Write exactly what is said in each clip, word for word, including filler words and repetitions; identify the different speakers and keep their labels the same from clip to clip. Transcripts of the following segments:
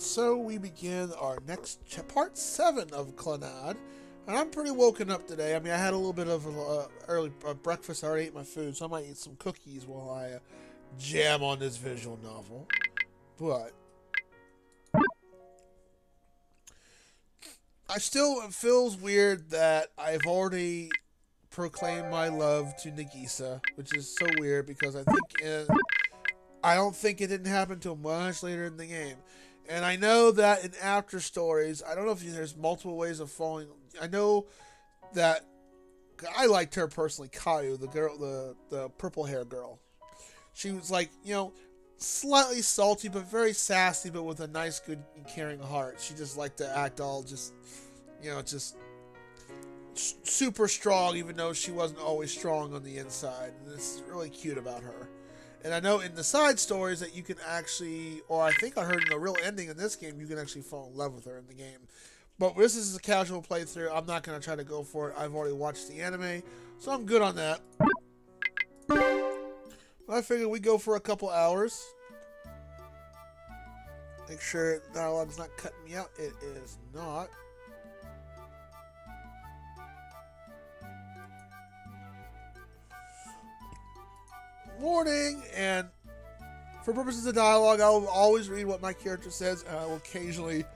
Speaker 1: so we begin our next part seven of Clannad. And I'm pretty woken up today. I mean, I had a little bit of uh, early uh, breakfast. I already ate my food, so I might eat some cookies while I uh, jam on this visual novel. But I still, it feels weird that I've already proclaimed my love to Nagisa, which is so weird because I think in, I don't think it didn't happen until much later in the game. And I know that in after stories, I don't know if there's multiple ways of falling. I know that I liked her personally, Kayu, the girl, the the purple hair girl. She was like, you know, slightly salty, but very sassy, but with a nice, good, caring heart. She just liked to act all just, you know, just super strong, even though she wasn't always strong on the inside. And it's really cute about her. And I know in the side stories that you can actually, or I think I heard in the real ending in this game, you can actually fall in love with her in the game. But this is a casual playthrough. I'm not going to try to go for it. I've already watched the anime, so I'm good on that. I figured we go for a couple hours. Make sure dialogue's not cutting me out. It is not. Warning, and for purposes of dialogue, I will always read what my character says, and I will occasionally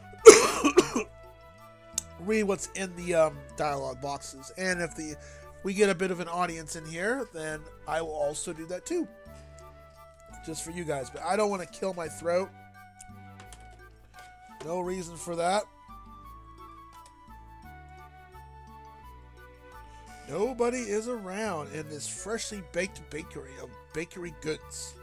Speaker 1: read what's in the um, dialogue boxes. And if the we get a bit of an audience in here, then I will also do that too, just for you guys. But I don't want to kill my throat. No reason for that. Nobody is around in this freshly baked bakery of bakery goods.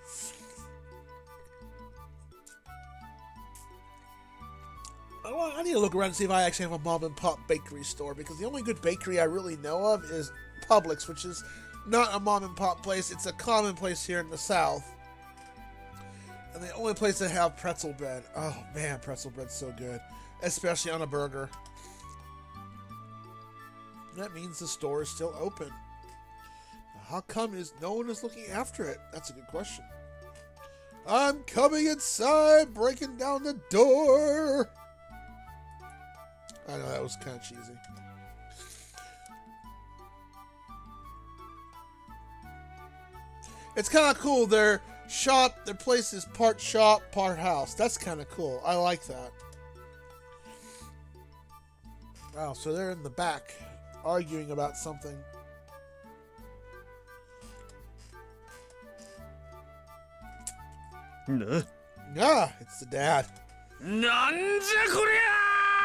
Speaker 1: I need to look around and see if I actually have a mom and pop bakery store, because the only good bakery I really know of is Publix, which is not a mom and pop place. It's a common place here in the South. And the only place that have pretzel bread. Oh man, pretzel bread's so good, especially on a burger. That means the store is still open. How come is no one is looking after it? That's a good question. I'm coming inside, breaking down the door. I know that was kind of cheesy. It's kind of cool. Their shop, their place is part shop, part house. That's kind of cool. I like that. Wow, so they're in the back, arguing about something.
Speaker 2: No.
Speaker 1: Yeah, it's the dad.
Speaker 2: Nanja korea!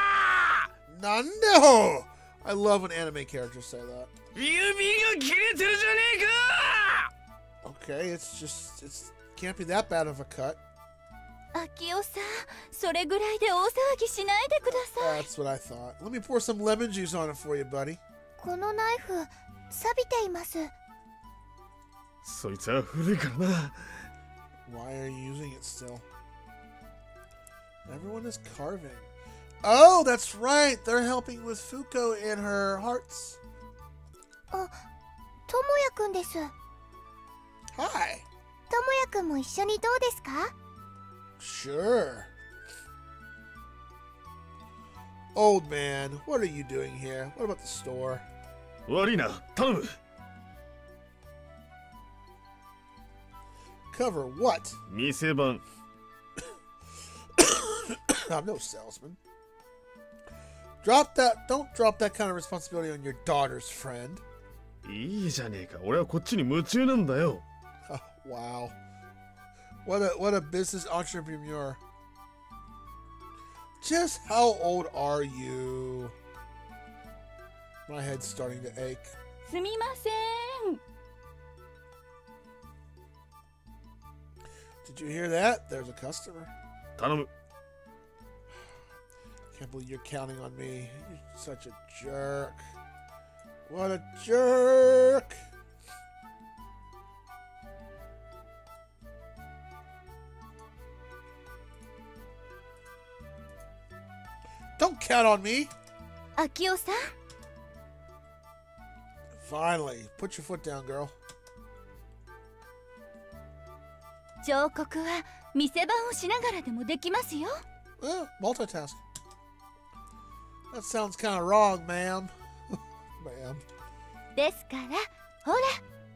Speaker 1: Nando! I love when anime characters say that.
Speaker 2: Yubi ga kireteru janee ka!
Speaker 1: Okay, it's just, it's can't be that bad of a cut.
Speaker 3: Akio-san, それぐらいで大騒ぎしないでください。
Speaker 1: That's what I thought. Let me pour some lemon juice on it for you, buddy.
Speaker 3: このナイフ、錆びています。
Speaker 2: そいつは古いからな。
Speaker 1: Why are you using it still? Everyone is carving. Oh, that's right. They're helping with Fuko in her hearts.
Speaker 3: あ、ともやくんです。とも
Speaker 1: Hi.
Speaker 3: やくんも一緒にどうですか？
Speaker 1: Sure. Old man, what are you doing here? What about the store?
Speaker 2: 悪いな、頼む。
Speaker 1: Cover what?
Speaker 2: 店番。
Speaker 1: I'm no salesman. Drop that. Don't drop that kind of responsibility on your daughter's friend.
Speaker 2: いいじゃねえか。俺はこっちに夢中なんだよ。
Speaker 1: Oh, wow. What a what a business entrepreneur. Just how old are you? My head's starting to ache.
Speaker 3: すみません。
Speaker 1: Did you hear that? There's a customer.
Speaker 2: 頼む。
Speaker 1: Can't believe you're counting on me. You're such a jerk. What a jerk. Don't count on me.
Speaker 3: Akio-san?
Speaker 1: Finally. Put your foot down, girl.
Speaker 3: 彫刻は店番をしながらでもできますよ。
Speaker 1: Well, multitask. That sounds kind of wrong, ma'am. Ma'am.
Speaker 3: ですからほら。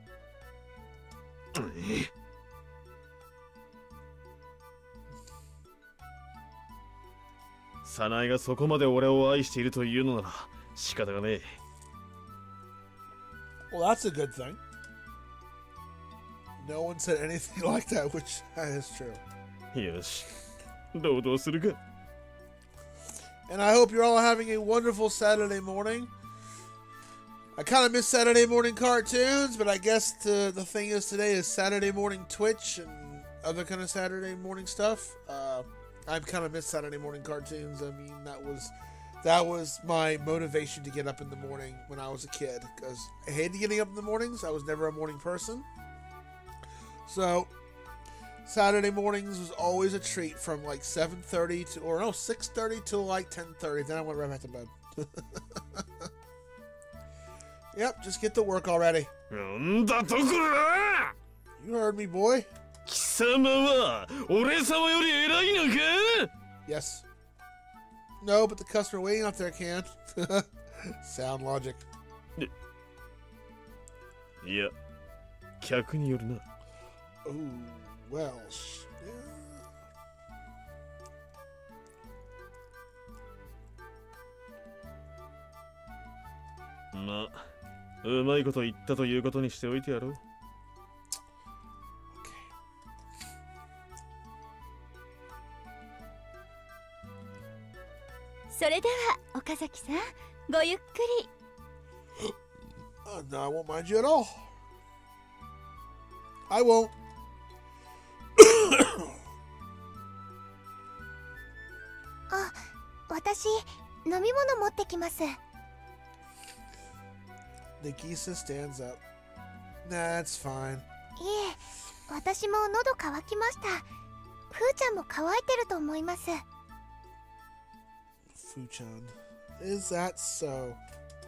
Speaker 2: 早苗がそこまで俺を愛しているというのなら仕方がねえ。
Speaker 1: Well, that's a good thing. No one said anything like that, which that is true.
Speaker 2: よし、労働するか。
Speaker 1: And I hope you're all having a wonderful Saturday morning. I kind of miss Saturday morning cartoons, but I guess the, the thing is today is Saturday morning Twitch and other kind of Saturday morning stuff. Uh, I kind of miss Saturday morning cartoons. I mean, that was that was my motivation to get up in the morning when I was a kid, because I hated getting up in the mornings. I was never a morning person. So Saturday mornings was always a treat from like seven thirty to, or no, six thirty till like ten thirty. Then I went right back to bed. Yep, just get to work already.
Speaker 2: なんだとこら!
Speaker 1: You heard me, boy.
Speaker 2: 貴様は俺様より偉いのか?
Speaker 1: Yes. No, but the customer waiting out there can. Sound logic.
Speaker 2: いや、客によるな。
Speaker 1: Oh, well, sh- yeah.
Speaker 2: まあ、うまいこと言ったということにしておいてやろう。
Speaker 3: それでは岡崎さん、ごゆっくり。
Speaker 1: Uh, no, I won't mind you at all. I won't.
Speaker 4: あ、私飲み物持ってきます。
Speaker 1: Nagisa stands up. Nah, that's fine.
Speaker 4: いえ、私も喉乾きました。ふーちゃんも乾いてると思います。
Speaker 1: Fu-chan. Is that so?
Speaker 4: はい。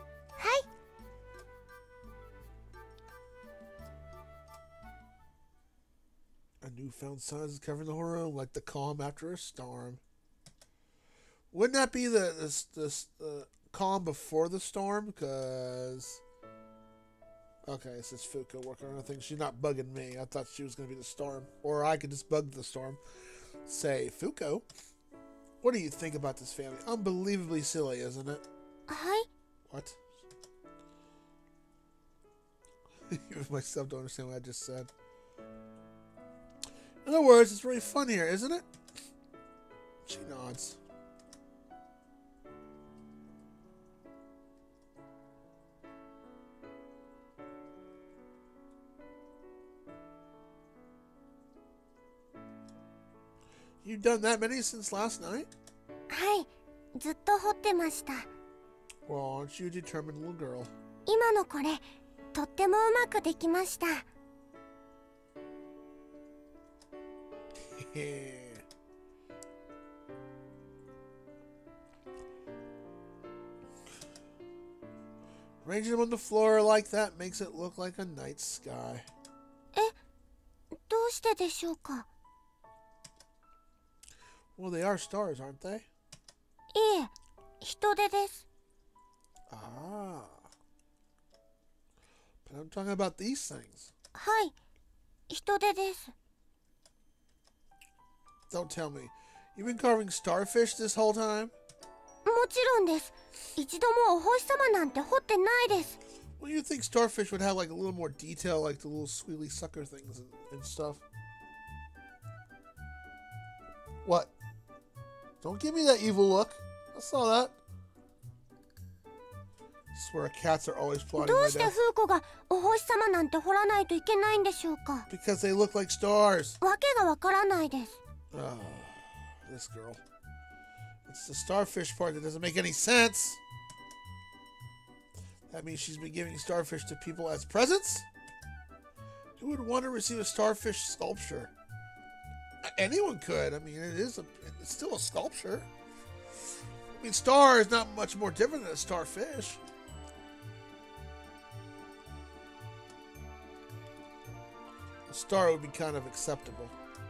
Speaker 1: A newfound silence is covering the whole room, like the calm after a storm. Wouldn't that be the the, the, the calm before the storm? Because okay, it says Fuko working on a thing. She's not bugging me. I thought she was going to be the storm, or I could just bug the storm. Say, Fuko, what do you think about this family? Unbelievably silly, isn't it?
Speaker 4: はい。
Speaker 1: What? Even myself don't understand what I just said. In other words, it's really fun here, isn't it? She nods. You've done that many since last night?
Speaker 4: はい。ずっと掘ってました。
Speaker 1: Well, aren't you a determined little girl?
Speaker 4: 今のこれ、とってもうまくできました。 Arranging them on the floor like that makes it look like a night sky. え、どうしてでしょうか。
Speaker 1: Well, they are stars, aren't they?
Speaker 4: いえ、人手です。
Speaker 1: Ah. But I'm talking about these things.
Speaker 4: はい、人手です。
Speaker 1: Don't tell me. You've been carving starfish this whole time?
Speaker 4: もちろんです。一度もお星様なんて掘ってないです。
Speaker 1: Well, you think starfish would have like a little more detail, like the little squealy sucker things and, and stuff. What? Don't give me that evil look. I saw that. I swear cats are always plotting
Speaker 4: ど
Speaker 1: my
Speaker 4: うして
Speaker 1: death.
Speaker 4: フーコがお星様なんて掘らないといけないんでしょうか。
Speaker 1: Because they look like stars.
Speaker 4: わけがわからないです。
Speaker 1: Oh, this girl. It's the starfish part that doesn't make any sense. That means she's been giving starfish to people as presents? Who would want to receive a starfish sculpture? Anyone could. I mean, it is a, it's still a sculpture. I mean, star is not much more different than a starfish. A star would be kind of acceptable.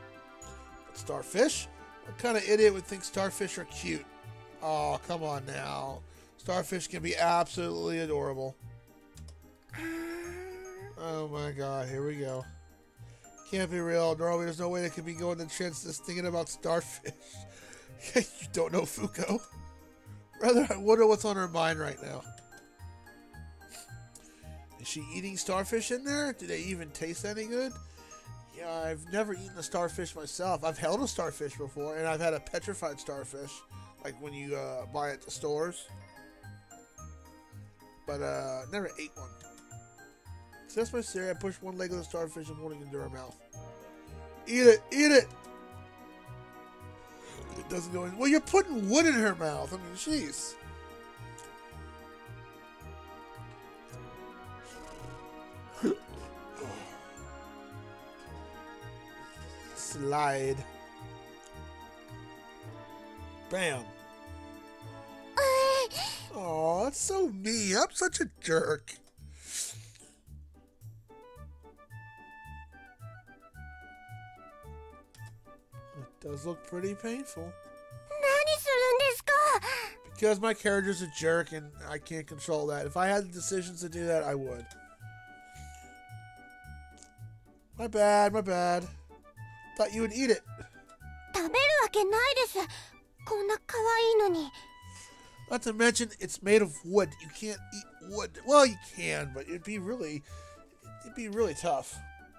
Speaker 1: Starfish? What kind of idiot would think starfish are cute? Oh, come on now. Starfish can be absolutely adorable. Oh my god, here we go. Can't be real, Norway. There's no way they could be going to chances thinking about starfish. You don't know Fuko? Rather, I wonder what's on her mind right now. Is she eating starfish in there? Do they even taste any good? Yeah, I've never eaten a starfish myself. I've held a starfish before, and I've had a petrified starfish, like when you uh, buy it at the stores. But uh, never ate one. So that's my theory. I push one leg of the starfish and holding it into her mouth. Eat it! Eat it! It doesn't go in. Well, you're putting wood in her mouth. I mean, jeez. Slide. Bam. Oh, that's so mean. I'm such a jerk. It does look pretty painful. Because my character's a jerk and I can't control that. If I had the decisions to do that, I would. My bad, my bad. Thought you would eat it. Not to mention, it's made of wood. You can't eat wood. Well, you can, but it'd be really, it'd be really tough.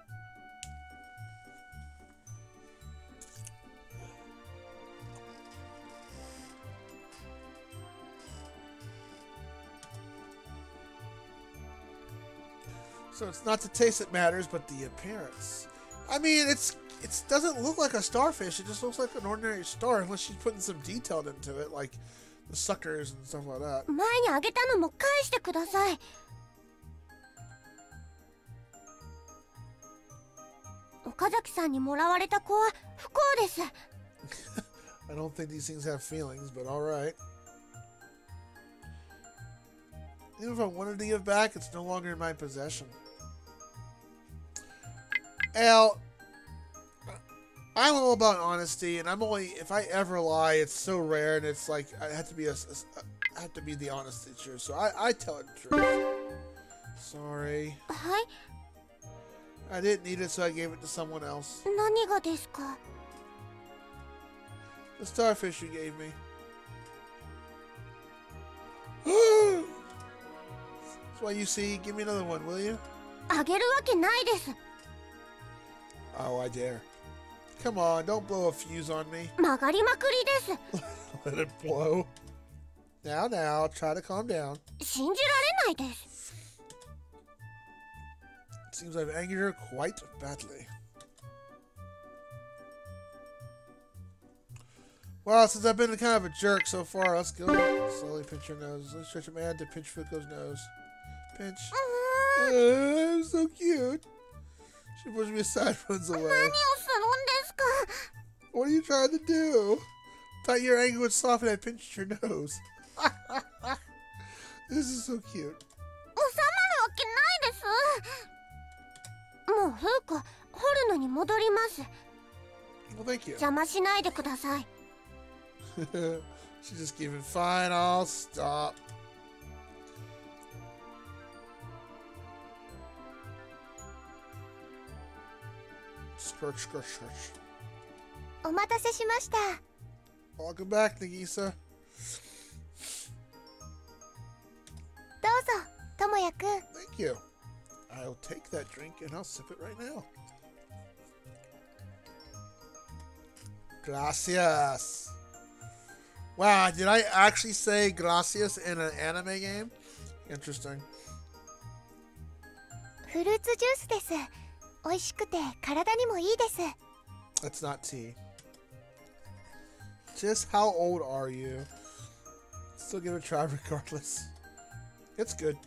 Speaker 1: So it's not the taste that matters, but the appearance. I mean, it's it doesn't look like a starfish. It just looks like an ordinary star, unless she's putting some detail into it, like the suckers and stuff like that. I don't think these things have feelings, but alright. Even if I wanted to give back, it's no longer in my possession. Al, I'm all about honesty, and I'm only, if I ever lie, it's so rare, and it's like, I have to be a, a I have to be the honest truth, so I, I tell it the truth. Sorry.
Speaker 4: Hi?
Speaker 1: I didn't need it, so I gave it to someone else. The starfish you gave me. That's why you see, give me another one, will you? Oh, I dare. Come on, don't blow a fuse on me. Let it blow. Now, now, try to calm down. It seems I've angered her quite badly. Well, since I've been kind of a jerk so far, let's go. Slowly pinch your nose. Let's stretch your hand to pinch Fuko's nose. Pinch. Uh, so cute. She pushes me aside, runs away. What are you trying to do? Thought your anger would soften. I pinched your nose. This is so cute. Well, thank you. She's just giving fine. I'll stop. Scorch, scorch, scorch. Welcome back, Nagisa. Thank you. I'll take that drink and I'll sip it right now. Gracias. Wow, did I actually say gracias in an anime game? Interesting. That's not tea. Just how old are you? Still give it a try regardless. It's good.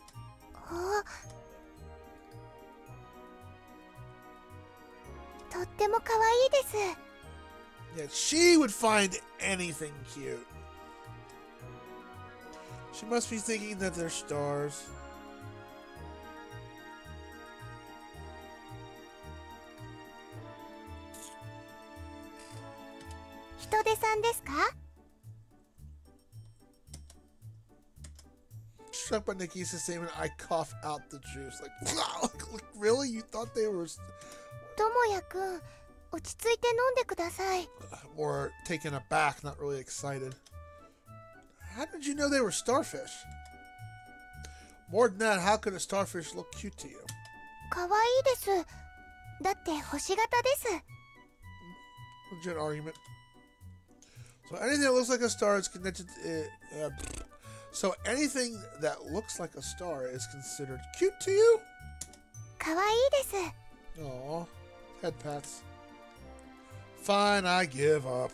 Speaker 1: Yeah, she would find anything cute. She must be thinking that they're stars.
Speaker 4: 人手さんですか？
Speaker 1: Struck by Nagisa's statement, I cough out the juice. Like, like, like, really? You thought they were
Speaker 4: ともやくん、落ち着いて飲んでください。
Speaker 1: more taken aback, not really excited. How did you know they were starfish? More than that, how could a starfish look cute to you?
Speaker 4: かわいいです。だって星型です。
Speaker 1: Legit argument. So anything that looks like a star is connected. Uh, uh, so anything that looks like a star is considered cute to you?
Speaker 4: かわいいです。
Speaker 1: Aw, head pats. Fine, I give up.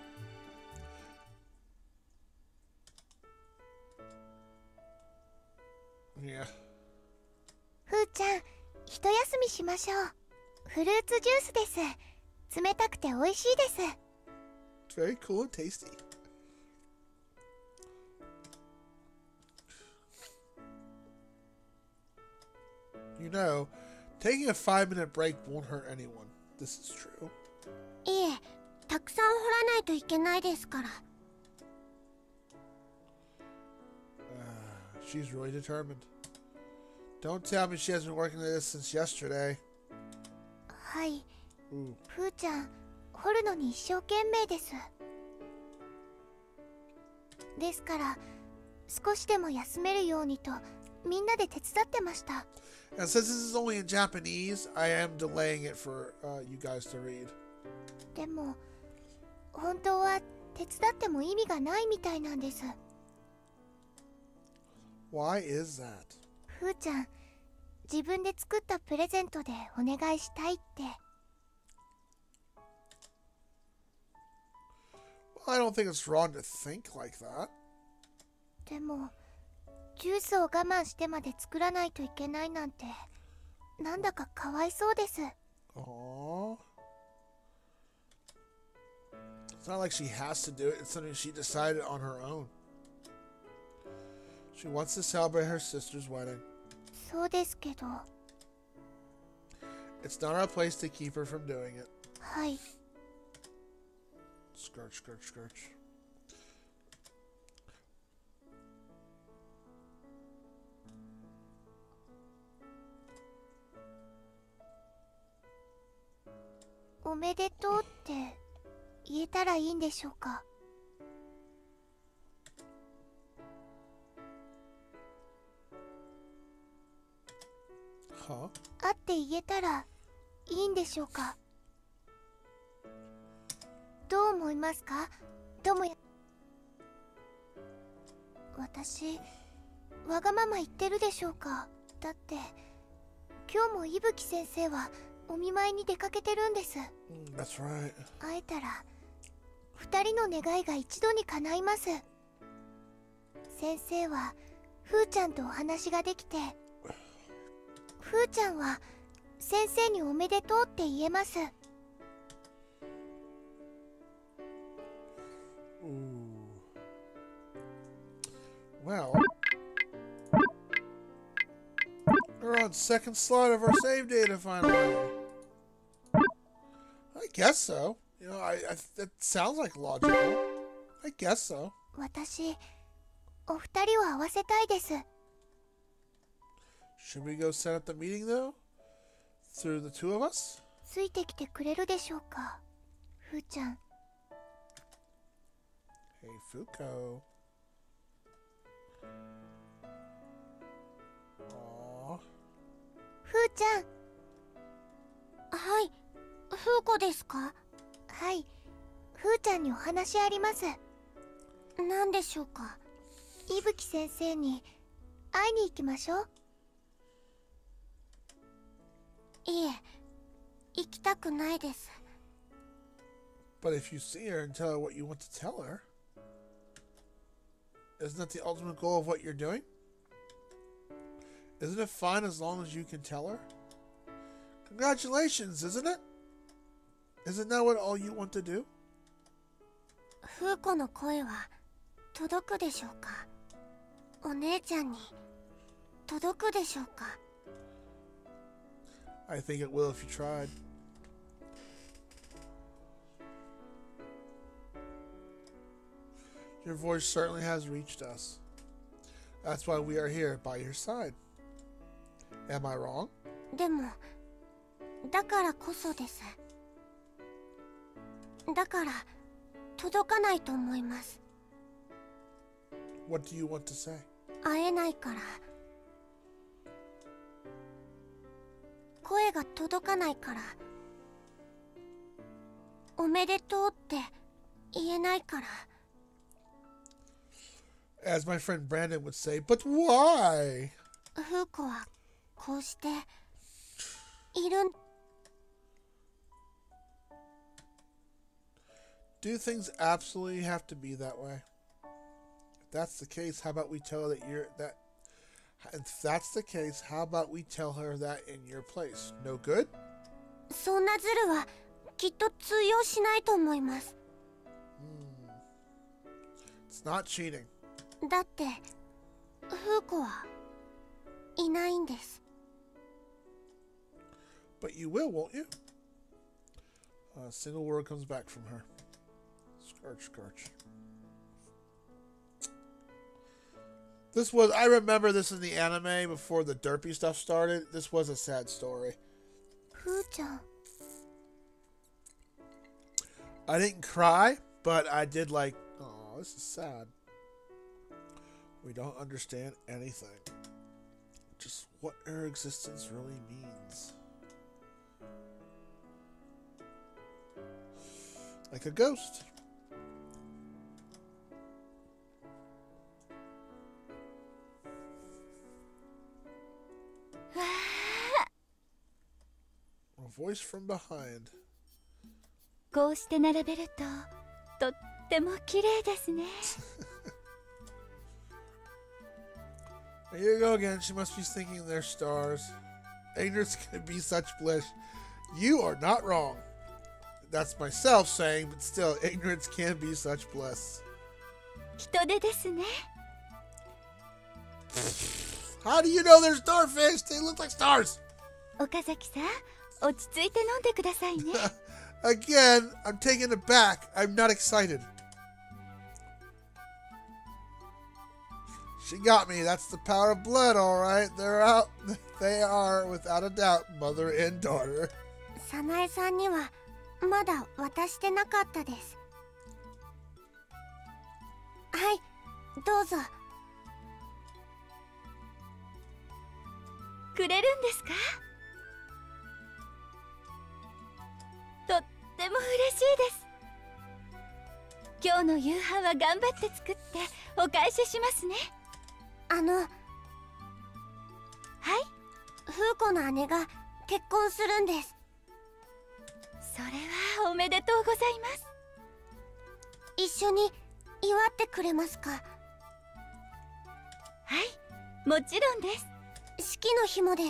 Speaker 1: Yeah.
Speaker 4: ふーちゃん、一休みしましょう。フルーツジュースです。冷たくて美味しいです。
Speaker 1: It's very cool and tasty. You know, taking a five minute break won't hurt anyone. This is true.
Speaker 4: いえ、たくさん掘らないといけないですから。
Speaker 1: Uh, she's really determined. Don't tell me she hasn't been working at this since yesterday.
Speaker 4: はい、
Speaker 1: Ooh.
Speaker 4: ふーちゃん、掘るのに一生懸命です。ですから、少しでも休めるようにと、みんなで手伝ってました。
Speaker 1: And since this is only in Japanese, I am delaying it for uh, you guys to read.
Speaker 4: でも、本当は手伝っても意味がないみたいなんです。
Speaker 1: Why is that?
Speaker 4: ふーちゃん、自分で作ったプレゼントでお願いしたいって。
Speaker 1: Well, I don't think it's wrong to think like that.
Speaker 4: でも、ジュースを我慢してまで作らないといけないなんて、なんだかかわいそうです。
Speaker 1: Aww. It's not like she has to do it. It's something she decided on her own. She wants to celebrate her sister's wedding.
Speaker 4: そうですけど。
Speaker 1: It's not our place to keep her from doing it.
Speaker 4: はい。
Speaker 1: Scourge, scourge, scourge.
Speaker 4: 「おめでとう」って言えたらいいんでしょうか。
Speaker 1: Huh?
Speaker 4: 会って言えたらいいんでしょうか。どう思いますか、ともや。私、わがまま言ってるでしょうか。だって今日も伊吹先生はお見舞いに出かけてるんです。
Speaker 1: Mm, that's right.
Speaker 4: 会えたら二人の願いが一度に叶います。先生はふーちゃんとお話ができて、ふーちゃんは先生におめでとうって言えます。
Speaker 1: Ooh. Well, we're on second slot of our save data finally. I guess so. You know, I, I that sounds like logical. I guess so.
Speaker 4: 私、お二人を会わせたいです。
Speaker 1: Should we go set up the meeting though? Through the two of us?
Speaker 4: ついてきてくれるでしょうか、ふーちゃん。
Speaker 1: Hey, Fuko. Aww.
Speaker 4: ふーちゃん。はい、ふうこですか。はい、ふーちゃんにお話あります。何でしょうか。伊吹先生に会いに行きましょう。いえ、行きたくないです。
Speaker 1: But if you see her and tell her what you want to tell her, isn't that the ultimate goal of what you're doing? Isn't it fine as long as you can tell her? Congratulations, isn't it? Isn't that what all you want to do?
Speaker 4: ふうこの声は届くでしょうか。お姉ちゃんに届くでしょうか。
Speaker 1: I think it will if you tried. Your voice certainly has reached us. That's why we are here by your side. Am I wrong?
Speaker 4: でもだからこそです。だから届かないと思います。
Speaker 1: What do you want to say?
Speaker 4: 会えないから。声が届かないから。おめでとうって言えないから。
Speaker 1: As my friend Brandon would say, but why?
Speaker 4: フーコはこうしているん。
Speaker 1: Do things absolutely have to be that way? If that's the case, how about we tell her that you're that if that's the case, how about we tell her that in your place? No good?
Speaker 4: そんなズルはきっと通用しないと思います。
Speaker 1: Hmm. It's not cheating.
Speaker 4: だってフーコはいないんです。
Speaker 1: But you will, won't you? A single word comes back from her. Scorch, scorch. This was, I remember this in the anime before the derpy stuff started. This was a sad story.
Speaker 4: フーちゃん。
Speaker 1: I didn't cry, but I did like, oh, this is sad. We don't understand anything. Just what her existence really means. Like a ghost. A voice from behind.
Speaker 3: こうして並べるととっても綺麗ですね。
Speaker 1: Here you go again. She must be thinking they're stars. Ignorance can be such bliss. You are not wrong. That's myself saying, but still, ignorance can be such bliss.
Speaker 3: 人手ですね。
Speaker 1: How do you know they're starfish? They look like stars.
Speaker 3: 岡崎さん、落ち着いて飲んでくださいね。
Speaker 1: Again, I'm taken aback. I'm not excited. She got me. That's the power of blood, all right. They're out. They are, without a doubt, mother and daughter.
Speaker 4: 早苗さんにはまだ渡してなかったです。はい、どうぞ。
Speaker 3: くれるんですか？とっても嬉しいです。今日の夕飯は頑張って作ってお返ししますね。
Speaker 4: あの、はい、フーコの姉が結婚するんです。
Speaker 3: それはおめでとうございます。
Speaker 4: 一緒に祝ってくれますか？
Speaker 3: はい、もちろんです。
Speaker 4: 式の日もです。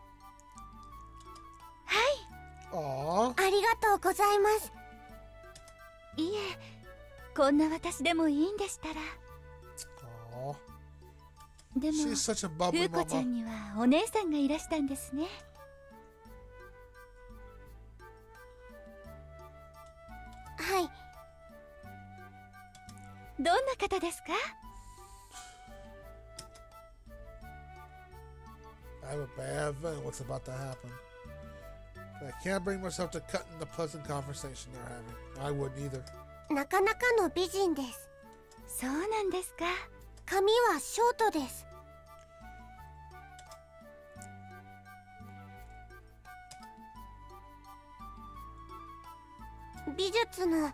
Speaker 3: はい。
Speaker 1: Aww.
Speaker 4: ありがとうございます。
Speaker 3: いえ、こんな私でもいいんでしたら。
Speaker 1: Aww.
Speaker 3: でも、
Speaker 1: She's such a
Speaker 3: フ
Speaker 1: bubbly
Speaker 3: ーコちゃ
Speaker 1: mama.
Speaker 3: んにはお姉さんがいらしたんですね。
Speaker 4: はい。
Speaker 3: どんな方ですか？
Speaker 1: I have a bad feeling what's about to happen. But I can't bring myself to cutting the pleasant conversation they're having. I wouldn't either.
Speaker 4: なかなかの美人です。
Speaker 3: そうなんですか。
Speaker 4: 髪はショートです。美術の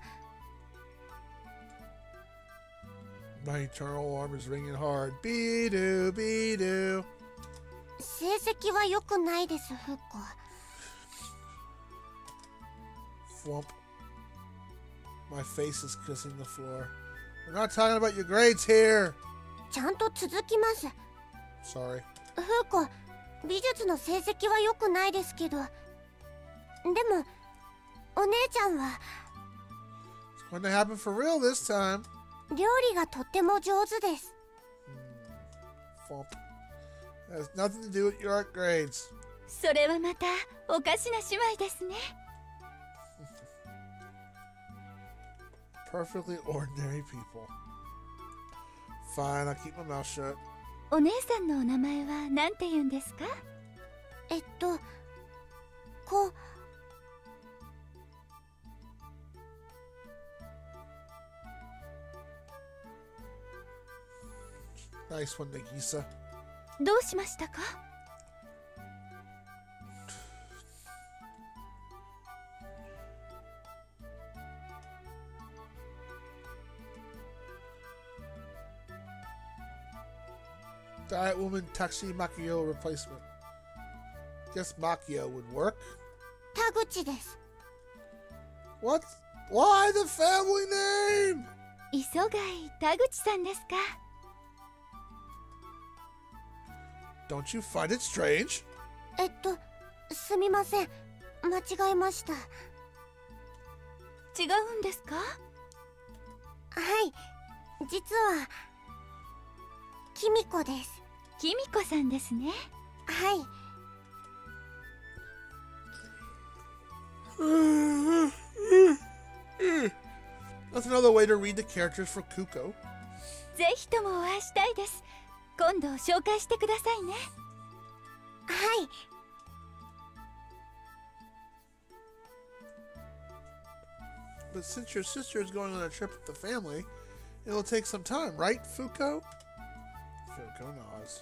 Speaker 1: My eternal arm is ringing hard. Be-do, be-do.
Speaker 4: 成績は良くないです、フッコ。
Speaker 1: Flump. My face is kissing the floor. We're not talking about your grades here.
Speaker 4: ちゃんと続きます。
Speaker 1: Sorry.
Speaker 4: フーコ、美術の成績は良くないですけど、でもお姉ちゃんは
Speaker 1: It's going to happen for real this time.
Speaker 4: 料理がとっても上手です。
Speaker 1: Flump. That has nothing to do with your art grades.
Speaker 3: それはまたおかしな姉妹ですね。
Speaker 1: Perfectly ordinary people. Fine, I'll keep my mouth shut.
Speaker 3: お姉さんのお名前は何て言うんですか？
Speaker 4: えっとこ
Speaker 1: Nice one, Nagisa.
Speaker 3: どうしましたか？
Speaker 1: Diet woman Taxi Makio replacement. Guess Makio would work.
Speaker 4: 田口です。
Speaker 1: What? Why the family name?
Speaker 3: 磯貝田口さんですか？
Speaker 1: Don't you find it strange?
Speaker 4: えっとすみません、間違えました。は
Speaker 3: 違うんですか？
Speaker 4: い、実はキミコです。
Speaker 3: キミコさんですね。
Speaker 4: はい。
Speaker 1: That's another way to read the characters for Kuko.
Speaker 3: ぜひともお会いしたいです。今度紹介してくださいね。
Speaker 4: はい。
Speaker 1: But since your sister is going on a trip with the family, it'll take some time, right, Fuko? Fuko nods.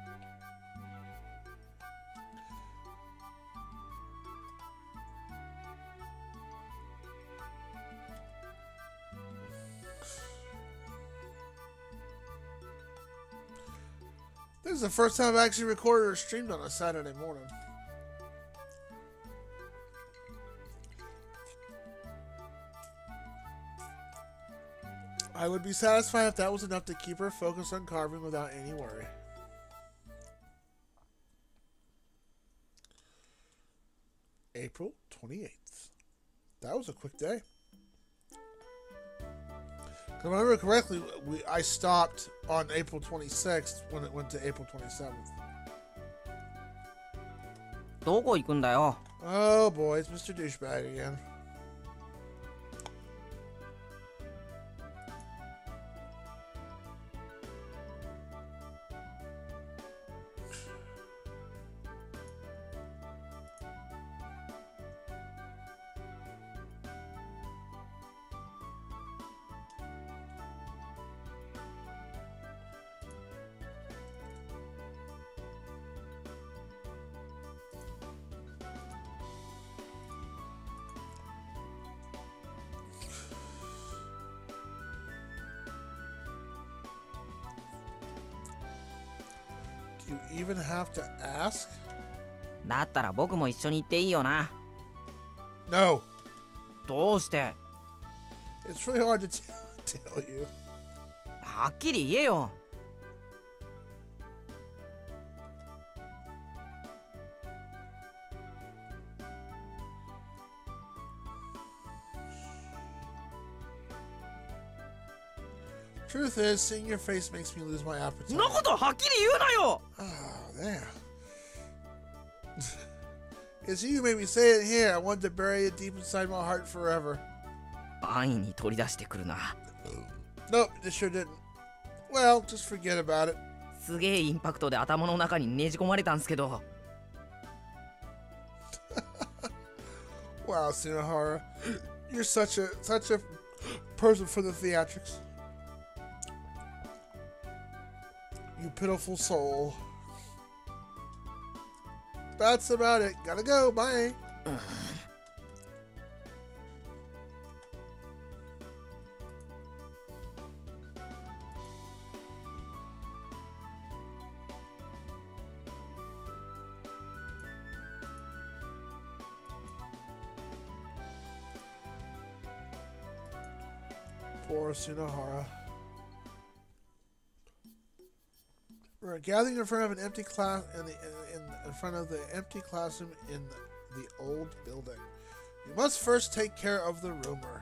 Speaker 1: This is the first time I've actually recorded or streamed on a Saturday morning. I would be satisfied if that was enough to keep her focused on carving without any worry. April twenty-eighth. That was a quick day. If I remember correctly, we I stopped on April twenty-sixth when it went to April twenty-seventh.
Speaker 5: どこ行くんだよ。
Speaker 1: Oh boy, it's Mister Douchebag again. You even have to ask?
Speaker 5: だったら僕も一緒に行っていいよな。
Speaker 1: No.
Speaker 5: どうして？
Speaker 1: It's really hard to t- tell you.
Speaker 5: はっきり言えよ。
Speaker 1: Truth is, seeing your face makes me lose my appetite.
Speaker 5: そんなことはっきり言うなよ。
Speaker 1: Oh, damn. It's you who made me say it here. I wanted to bury it deep inside my heart forever.
Speaker 5: 安易に取り出してくるな。
Speaker 1: Nope, this sure didn't. Well, just forget about it.
Speaker 5: すげえインパクトで頭の中にねじ込まれたんすけど。
Speaker 1: Wow, Sunohara. You're such a such a person for the theatrics. You pitiful soul. That's about it. Gotta go. Bye. Poor Sunohara. We're gathering in front of an empty class in, the, in, in front of the empty classroom in the, the old building. You must first take care of the rumor.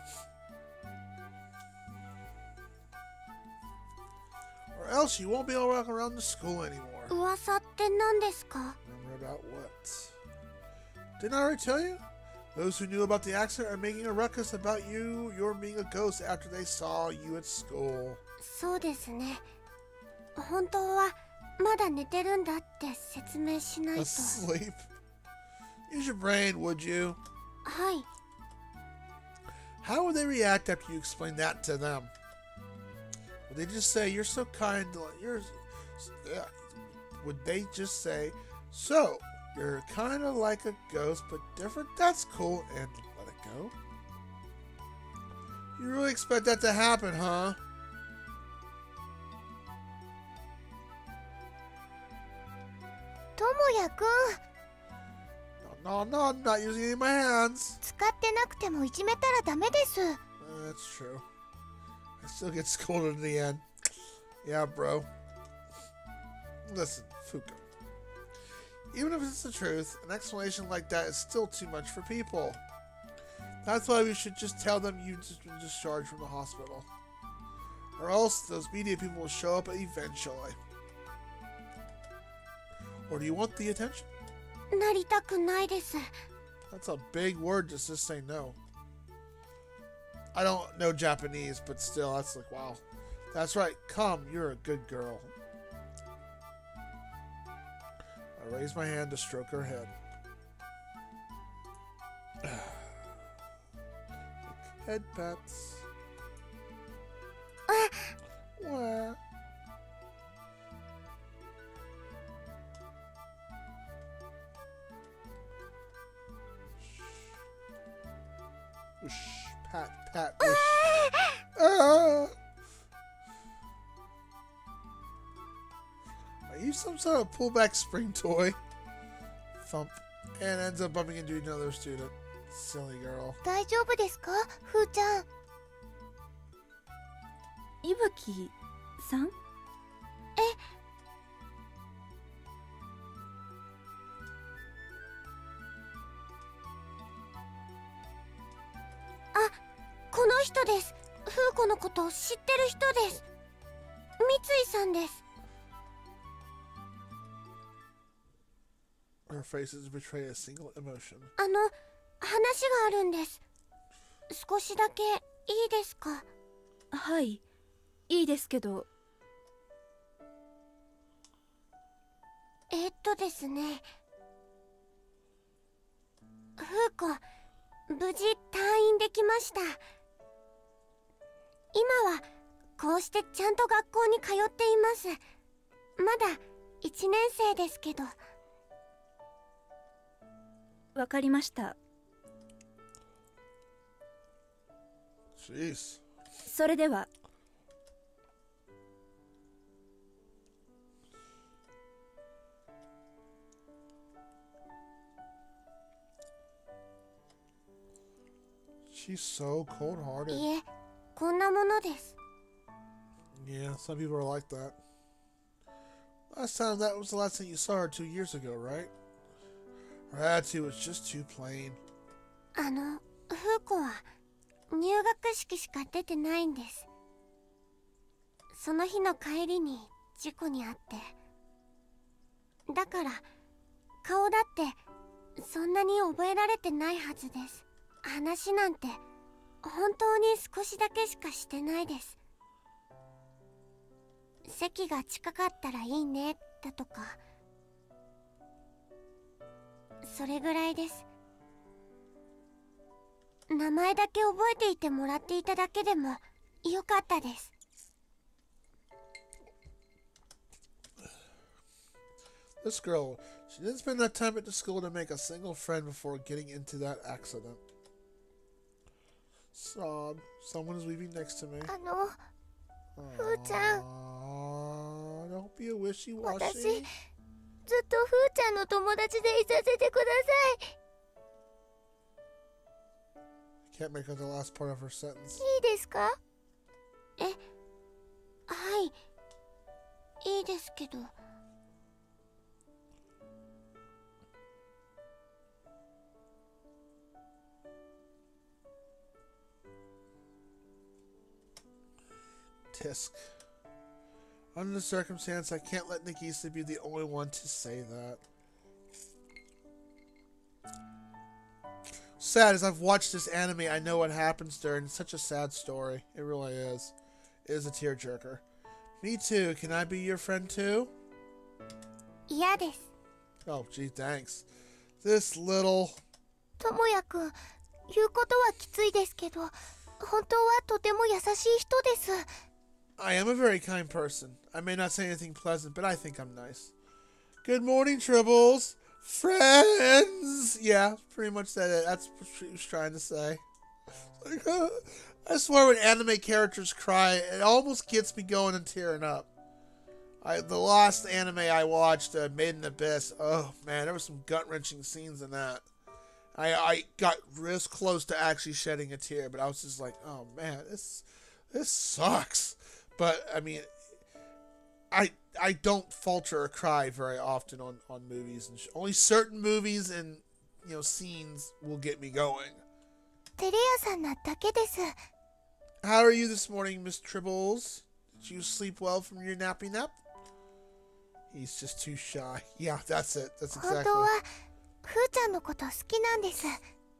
Speaker 1: Or else you won't be able to walk around the school anymore.
Speaker 4: 噂って何ですか？
Speaker 1: Rumor about what? Didn't I already tell you? Those who knew about the accident are making a ruckus about you, you're being a ghost after they saw you at school.
Speaker 4: そうですね。本当はまだ寝てるんだって説明しないと。
Speaker 1: Asleep? Use your brain, would you?
Speaker 4: はい。
Speaker 1: How would they react after you explain that to them? Would they just say, you're so kind, you're... Uh, would they just say, so, you're kind of like a ghost, but different? That's cool, and let it go? You really expect that to happen, huh?
Speaker 4: Tomoya-kun.
Speaker 1: No, no, no, I'm not using any of my hands.
Speaker 4: 使ってなくてもいじめたらダメです。
Speaker 1: Uh, that's true. I still get scolded in the end. Yeah, bro. Listen, Fuka. Even if it's the truth, an explanation like that is still too much for people. That's why we should just tell them you've just been discharged from the hospital. Or else those media people will show up eventually. Or do you want the attention?
Speaker 4: なりたくないです。
Speaker 1: That's a big word just to say no. I don't know Japanese, but still, that's like, wow. That's right. Come, you're a good girl. I raise my hand to stroke her head. Head pats. Wah. Whoosh, pat, pat, whoosh. Ah! Are you some sort of pullback spring toy? Thump. And ends up bumping into another student. Silly girl.
Speaker 4: 大丈夫ですか、ふーちゃん。
Speaker 3: いぶきさん？
Speaker 4: この人です。フーコのことを知ってる人です。三井さんです。
Speaker 1: Her faces betray a single emotion.
Speaker 4: あの、話があるんです。少しだけいいですか？
Speaker 3: はい、いいですけど。
Speaker 4: えっとですね。フーコ、無事退院できました。今はこうしてちゃんと学校に通っています。まだいちねん生ですけど。
Speaker 3: わかりました。
Speaker 1: Jeez.
Speaker 3: それでは。
Speaker 1: She's so cold-hearted.
Speaker 4: いえ、こんなものです。
Speaker 1: Yeah, some people are like that. Last time that was the last time you saw her two years ago, right? Her attitude was just too plain.
Speaker 4: あの、フーコは入学式しか出てないんです。その日の帰りに事故に遭って。だから顔だってそんなに覚えられてないはずです。話なんて本当に少しだけしかしてないです。席が近かったらいいねだとか、それぐらいです。名前だけ覚えていてもらっていただけでもよかったです。
Speaker 1: This girl, she didn't spend that time at the school to make a single friend before getting into that accident. Sob. Someone is weeping next to me.
Speaker 4: あの、ふーちゃん。
Speaker 1: Aww, don't be a wishy-washy.
Speaker 4: 私、ずっとふーちゃんの友達でいさせてください。
Speaker 1: Can't make out the last part of her sentence.
Speaker 4: いいですか？え、はい、いいですけど。
Speaker 1: Tisk. Under the circumstance, I can't let Nagisa be the only one to say that. sad as I've watched this anime, I know what happens there, and it's such a sad story. It really is. It is a tearjerker. Me too. Can I be your friend too?
Speaker 4: 嫌です。
Speaker 1: Oh, gee, thanks. This little...
Speaker 4: ともやくん、言うことはきついですけど、本当はとても優しい人です。
Speaker 1: I am a very kind person. I may not say anything pleasant, but I think I'm nice. Good morning, Tribbles. Friends! Yeah, pretty much that. It. That's what she was trying to say. I swear when anime characters cry, it almost gets me going and tearing up. I, the last anime I watched, uh, Made in Abyss, oh man, there were some gut-wrenching scenes in that. I, I got real close to actually shedding a tear, but I was just like, oh man, this this sucks. But, I mean, I I don't falter or cry very often on, on movies. And sh- only certain movies and, you know, scenes will get me going.
Speaker 4: テレ屋さんなだけです。
Speaker 1: How are you this morning, Miss Tribbles? Did you sleep well from your nappy nap? He's just too shy. Yeah, that's it. That's
Speaker 4: 本
Speaker 1: exactly.
Speaker 4: 当はふーちゃんのこと好きなんです。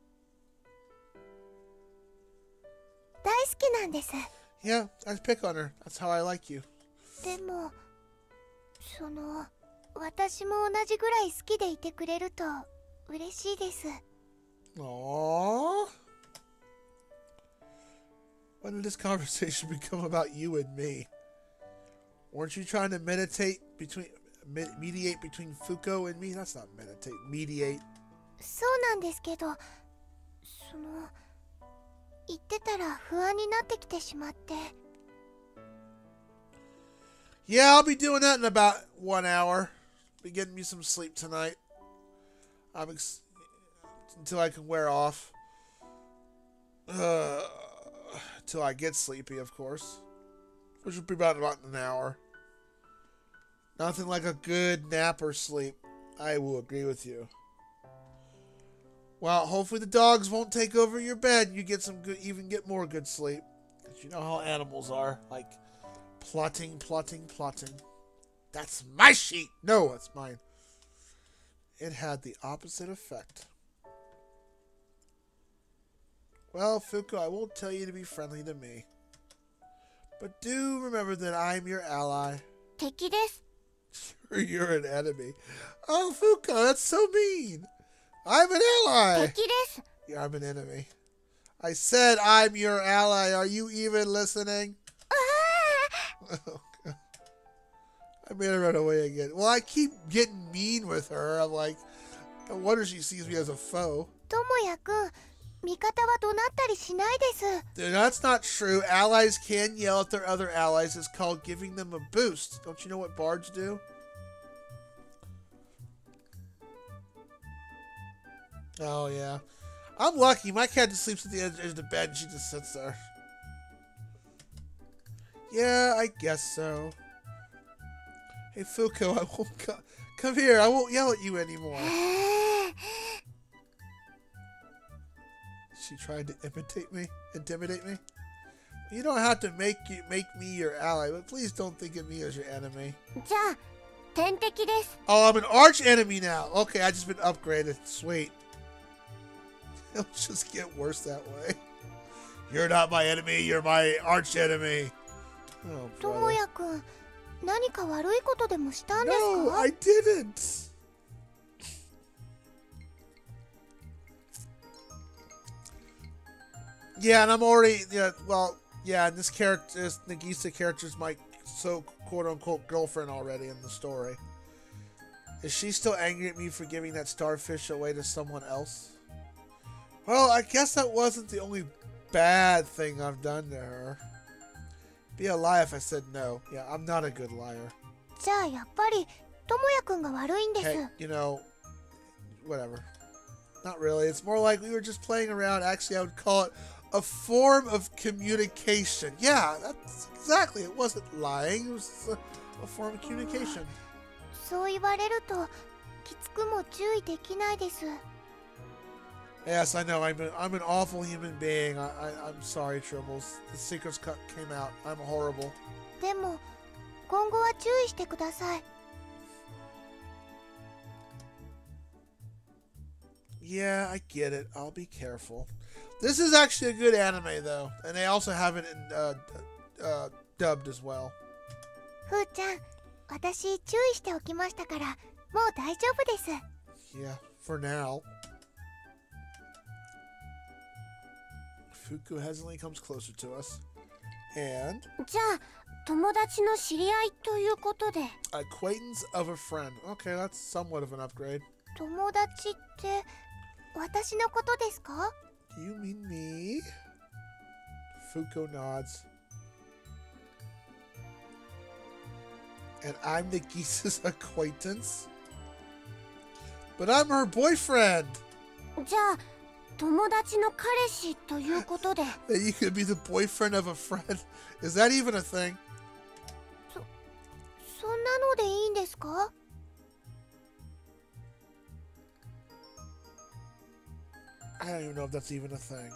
Speaker 4: 大好きなんです。
Speaker 1: Yeah, I pick on her. That's how I like you.
Speaker 4: でもその私も同じぐらい好きでいてくれると嬉しいです。
Speaker 1: Aww. When did this conversation become about you and me? Weren't you trying to meditate between med- mediate between Fuko and me? That's not meditate. Mediate.
Speaker 4: そうなんですけど、その言ってたら不安になってきてしまって。
Speaker 1: Yeah, I'll be doing that in about one hour. Be getting me some sleep tonight. I'm ex- until I can wear off. Uh, until I get sleepy, of course. Which will be about, about an hour. Nothing like a good nap or sleep. I will agree with you. Well, hopefully the dogs won't take over your bed. You get some good, even get more good sleep. Because you know how animals are. Like, plotting, plotting, plotting. That's my sheet! No, that's mine. It had the opposite effect. Well, Fuko, I won't tell you to be friendly to me. But do remember that I'm your ally.
Speaker 4: 敵です。
Speaker 1: Sure, you're an enemy. Oh, Fuko, that's so mean. I'm an ally.
Speaker 4: 敵です。
Speaker 1: Yeah, I'm an enemy. I said I'm your ally. Are you even listening? Oh, God. I made her run away again. Well, I keep getting mean with her. I'm like, no wonder she sees me as a foe.
Speaker 4: ともやくん、味方は怒鳴ったりしないです。
Speaker 1: Dude, that's not true. Allies can yell at their other allies. It's called giving them a boost. Don't you know what bards do? Oh, yeah. I'm lucky. My cat just sleeps at the edge of the bed and she just sits there. Yeah, I guess so. Hey, Fuko, I won't co- come here. I won't yell at you anymore. She tried to imitate me, intimidate me. You don't have to make you make me your ally, but please don't think of me as your enemy.
Speaker 4: じゃあ天敵です。
Speaker 1: Oh, I'm an arch enemy now. Okay, I just been upgraded. Sweet. It'll just get worse that way. You're not my enemy. You're my arch enemy. Oh,
Speaker 4: とも
Speaker 1: brother.
Speaker 4: やくん、何か悪いことでもしたんです
Speaker 1: No,
Speaker 4: か？
Speaker 1: I didn't. Yeah, and I'm already, yeah, well, yeah, and this character, this Nagisa character is my so quote-unquote girlfriend already in the story. Is she still angry at me for giving that starfish away to someone else? Well, I guess that wasn't the only bad thing I've done to her. Be a lie if I said no. Yeah, I'm not a good liar.
Speaker 4: じゃあやっぱりともやくんが悪いんです。
Speaker 1: Hey, you know, whatever. Not really. It's more like we were just playing around. Actually, I would call it a form of communication. Yeah, that's exactly. It wasn't lying. It was a, a form of communication.
Speaker 4: そう言われるときつくも注意できないです。
Speaker 1: Yes, I know. I'm an, I'm an awful human being. I, I, I'm sorry, Tribbles. The secrets cut came out. I'm horrible.
Speaker 4: でも今後は注意してください。
Speaker 1: Yeah, I get it. I'll be careful. This is actually a good anime, though. And they also have it in uh, uh, dubbed as well.
Speaker 4: ふーちゃん、私注意しておきましたから、もう大丈夫です。
Speaker 1: Yeah, for now. Fuku hesitantly comes closer to us. And
Speaker 4: じゃあ、友達の知り合いということで。
Speaker 1: acquaintance of a friend. Okay, that's somewhat of an upgrade.
Speaker 4: 友達って私のことですか?
Speaker 1: You mean me? Fuko nods. And I'm Nagisa's acquaintance? But I'm her boyfriend!
Speaker 4: じゃあ、友達の彼氏ということで。
Speaker 1: That you could be the boyfriend of a friend? Is that even a thing?
Speaker 4: そ、そんなのでいいんですか?
Speaker 1: I don't even know if that's even a thing.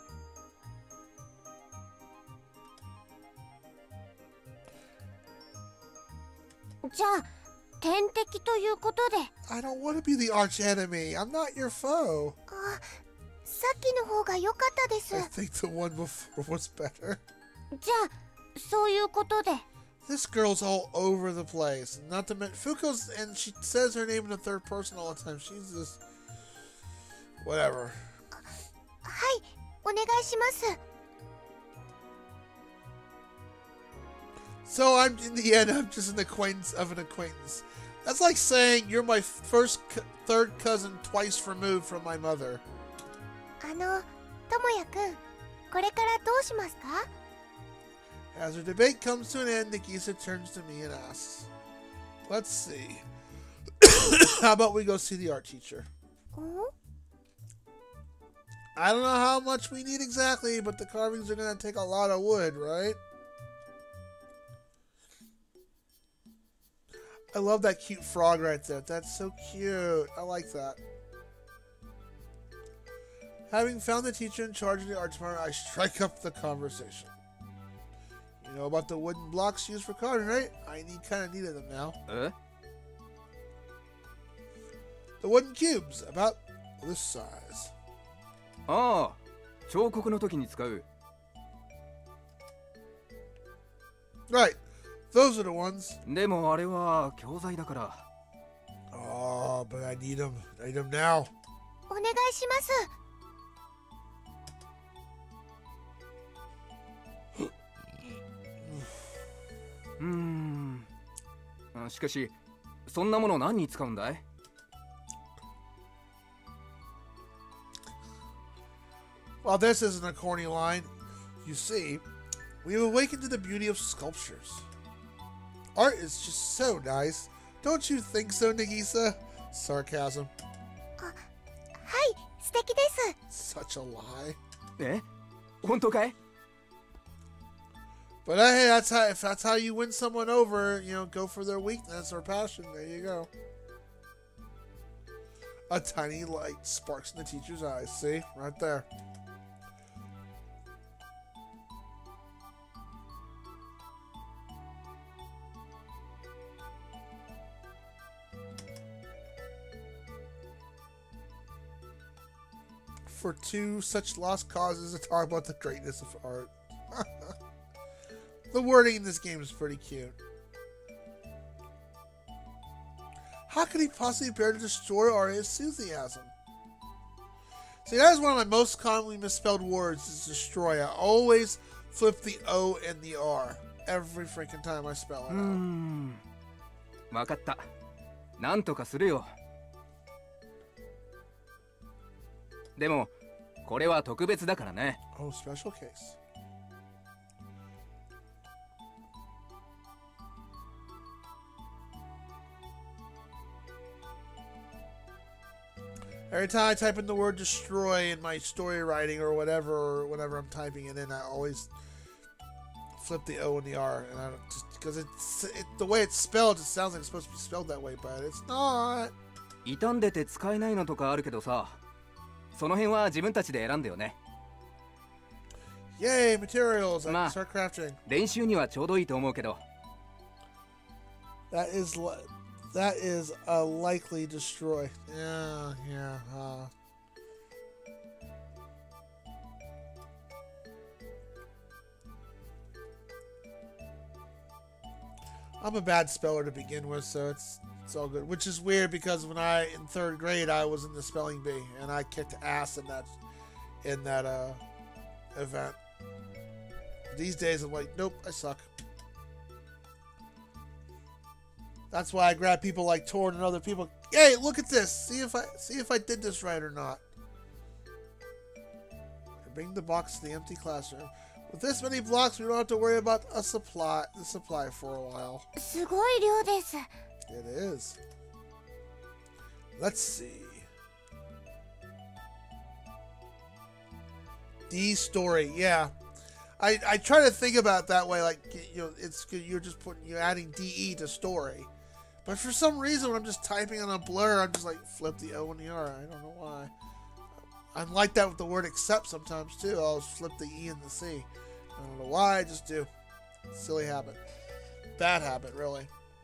Speaker 4: Ja, 天敵ということで。
Speaker 1: I don't want to be the arch enemy. I'm not your foe.
Speaker 4: あ、さっきの方が良かったです。
Speaker 1: I think the one before was better.
Speaker 4: じゃあ、そういうことで。
Speaker 1: This girl's all over the place. Not to mention Fuko's, and she says her name in the third person all the time. She's just whatever.
Speaker 4: はい、お願いします。
Speaker 1: So I'm in the end, I'm just an acquaintance of an acquaintance. That's like saying you're my first, co third cousin twice removed from my mother.
Speaker 4: あの、ともやくん、これからどうしますか?
Speaker 1: As our debate comes to an end, Nagisa turns to me and asks, "Let's see. How about we go see the art teacher?"
Speaker 4: ん?
Speaker 1: I don't know how much we need exactly, but the carvings are going to take a lot of wood, right? I love that cute frog right there. That's so cute. I like that. Having found the teacher in charge of the art department, I strike up the conversation. You know about the wooden blocks used for carving, right? I need kind of needed them now.
Speaker 6: Uh?
Speaker 1: The wooden cubes, about this size.
Speaker 6: ああ、彫刻の時に使う。
Speaker 1: Right. Those are the ones.
Speaker 6: でもあれは教材だから。
Speaker 1: Oh, but I need them. I need them now.
Speaker 4: お願いします。
Speaker 6: うーん。しかし、そんなもの何に使うんだい?
Speaker 1: Well, this isn't a corny line. You see, we've awakened to the beauty of sculptures. Art is just so nice. Don't you think so, Nagisa? Sarcasm.
Speaker 4: あ、はい、素敵です。
Speaker 1: Such a lie.
Speaker 6: え? 本当かい?
Speaker 1: But hey, that's how if that's how you win someone over, you know, go for their weakness or passion. There you go. A tiny light sparks in the teacher's eyes. See? Right there. For two such lost causes to talk about the greatness of art. The wording in this game is pretty cute. How could he possibly bear to destroy our enthusiasm? See, that is one of my most commonly misspelled words, is destroy. I always flip the O and the R every freaking time I spell it out.
Speaker 6: うーん。わかった。なんとかするよ。でも、これは特別だからね。
Speaker 1: Oh, special case. Every time I type in the word destroy in my story writing or whatever, or whenever I'm typing it in, I always flip the O and the R, and I don't just because it's it, the way it's spelled, it sounds like it's supposed to be spelled that way, but it's not.
Speaker 6: 傷んでて使えないのとかあるけどさ、その辺は自分たちで選んだよね。
Speaker 1: Yay, materials! I
Speaker 6: まあ、
Speaker 1: can start crafting.
Speaker 6: 練習にはちょうどいいと思うけど。
Speaker 1: That is li that is a likely destroy. Yeah, yeah. Uh, I'm a bad speller to begin with, so it's it's all good. Which is weird because when I in third grade I was in the spelling bee and I kicked ass in that in that uh, event. These days I'm like, nope, I suck. That's why I grab people like Torn and other people. Hey, look at this. See if I see if I did this right or not. Bring the box to the empty classroom. With this many blocks, we don't have to worry about a supply the supply for a while.
Speaker 4: すごい量です。
Speaker 1: It is. Let's see. D story, yeah. I I try to think about it that way, like you know, it's you're just putting you're adding D E to story, but for some reason when I'm just typing on a blur, I'm just like flip the O and the R. I don't know why. I'm like that with the word accept sometimes too. I'll flip the E and the C. I don't know why. I just do. Silly habit. Bad habit, really.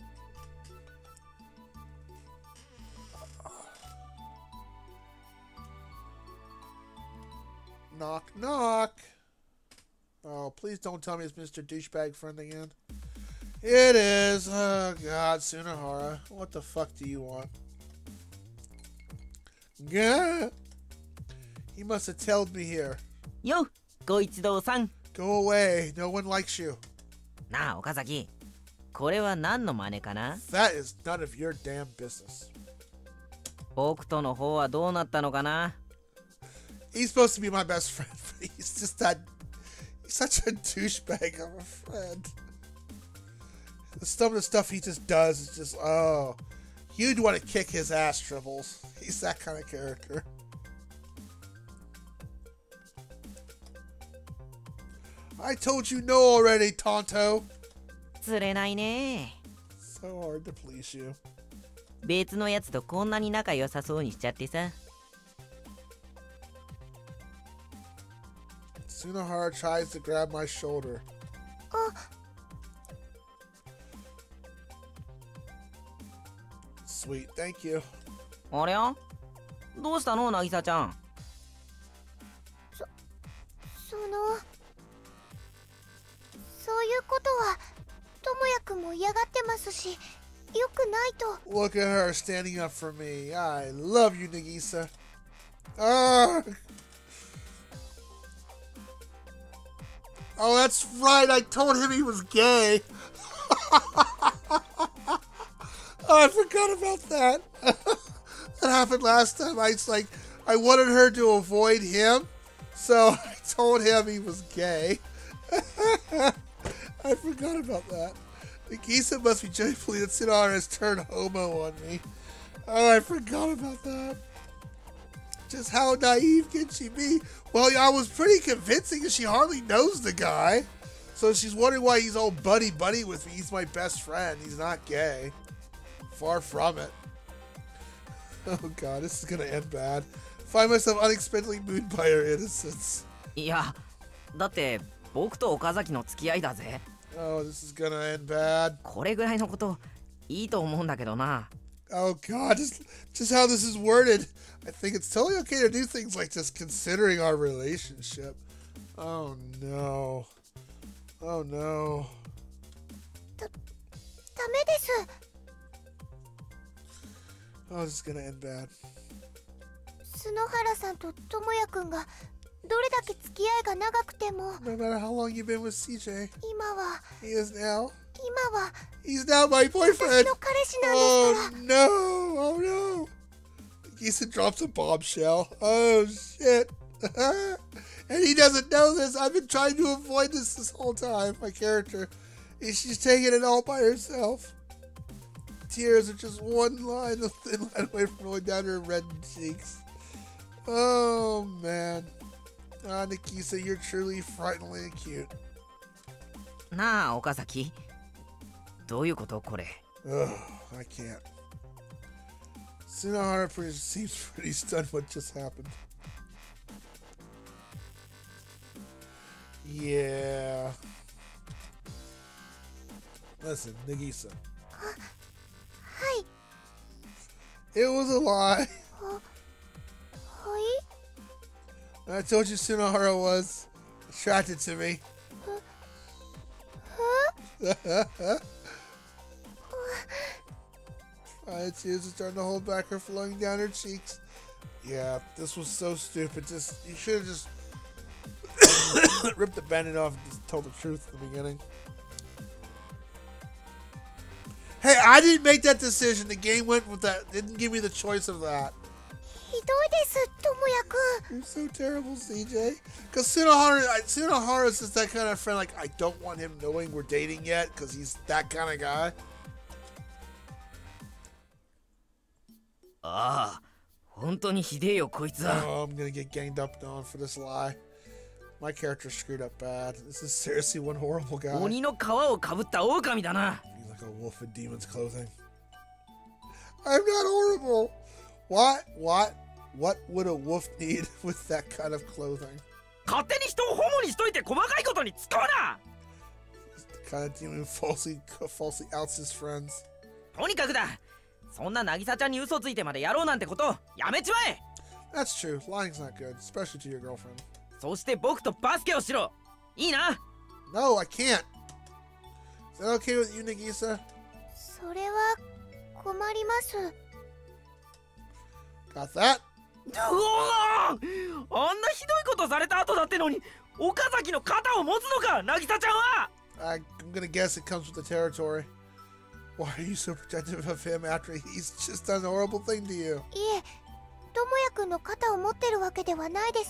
Speaker 1: Knock, knock. Oh, please don't tell me it's Mister Douchebag Friend again. It is. Oh, God, Sunahara. What the fuck do you want? Yeah. He must have told me here.
Speaker 5: よ、ご一同さん。
Speaker 1: Go away. No one likes you.
Speaker 5: なあ、岡崎。これは何の真似かな？
Speaker 1: That is none of your damn business.
Speaker 5: 僕との方はどうなったのかな？
Speaker 1: He's supposed to be my best friend, but he's just that... He's such a douchebag of a friend. Some of the stuff he just does is just... Oh. You'd want to kick his ass, Tribbles. He's that kind of character. I told you no already, Tonto.
Speaker 5: 釣れないね。
Speaker 1: So hard to please you.
Speaker 5: 別のやつとこんなに仲良さそうにしちゃってさ。
Speaker 1: Sunahara tries to grab my shoulder. Sweet, thank you.
Speaker 5: ありゃ？どうしたの、なぎさちゃん？
Speaker 4: そのそういうことはともやくんも嫌がってますし、よくないと。
Speaker 1: Look at her standing up for me. I love you, Nagisa. Ah. Oh, that's right. I told him he was gay. Oh, I forgot about that. That happened last time. I was like, I wanted her to avoid him, so I told him he was gay. I forgot about that. Nagisa must be joyfully that Sunahara has turned homo on me. Oh, I forgot about that. Just how naive can she be? Well, I was pretty convincing because she hardly knows the guy. So she's wondering why he's all buddy-buddy with me. He's my best friend. He's not gay. Far from it. Oh, God. This is going to end bad. Find myself unexpectedly moved by her innocence.
Speaker 5: いや、だって僕と岡崎の付き合いだぜ。
Speaker 1: Oh, this is going to end bad.
Speaker 5: これぐらいのこといいと思うんだけどな。
Speaker 1: Oh, God. Just, just how this is worded. I think it's totally okay to do things like this considering our relationship. Oh, no. Oh, no.
Speaker 4: ダメです。
Speaker 1: Oh, this is gonna end bad.
Speaker 4: 篠原さんとともやくんがどれだけ付き合いが長くても、
Speaker 1: No matter how long you've been with C J,
Speaker 4: 今は
Speaker 1: he is now.
Speaker 4: 今は
Speaker 1: He's now my
Speaker 4: 私
Speaker 1: boyfriend.
Speaker 4: の彼氏なんですから。
Speaker 1: Oh, no. Oh, no. Gisa drops a bombshell. Oh, shit. And he doesn't know this. I've been trying to avoid this this whole time. My character. She's taking it all by herself. Tears are just one line, a thin line away from rolling down her reddened cheeks. Oh, man. Ah, Nagisa, you're truly frighteningly cute.
Speaker 5: なあ、岡崎。どういうことこれ？
Speaker 1: Ugh, I can't. Sunahara pretty, seems pretty stunned what just happened. Yeah. Listen, Nagisa.
Speaker 4: はい。
Speaker 1: It was a lie.
Speaker 4: は
Speaker 1: I told you Sunahara was attracted to me. Uh, tears are starting to hold back her flowing down her cheeks. Yeah, this was so stupid. Just you should have just ripped the bandit off and just told the truth at the beginning. Hey, I didn't make that decision. The game went with that. Didn't give me the choice of that.
Speaker 4: ひどいです智也くん
Speaker 1: You're so terrible, C J. Because Tsunohara, Tsunohara is just that kind of friend. Like, I don't want him knowing we're dating yet because he's that kind of guy.
Speaker 5: ああ、本当にひでえよこいつは。
Speaker 1: Oh, I'm gonna get ganged up on for this lie. My character screwed up bad. This is seriously one horrible guy.
Speaker 5: 鬼の皮をかぶった狼だな。
Speaker 1: He's like a wolf in demon's clothing. I'm not horrible. What? What? What would a wolf need with that kind of clothing?
Speaker 5: 勝手に人をホモにしといて細かいことに突っ込むな。
Speaker 1: The kind of demon who falsely, falsely outs his friends.
Speaker 5: とにかくだ。そんな渚ちゃんに嘘ついてまでやろうなんてことやめちまえ。
Speaker 1: That's true. Lying's not good, especially to your girlfriend.
Speaker 5: そして僕とバスケをしろ。いいな。
Speaker 1: No, I can't. Is that okay with you, Nagisa?
Speaker 4: それは困ります
Speaker 1: Got that?
Speaker 5: うおー、あんなひどいことされた後だってのに岡崎の肩を持つのか渚ちゃんは。
Speaker 1: I, I'm gonna guess it comes with the territory. Why are you so protective of him after he's just done a horrible thing to you?
Speaker 4: いえ智也くんの肩を持ってるわけではないです。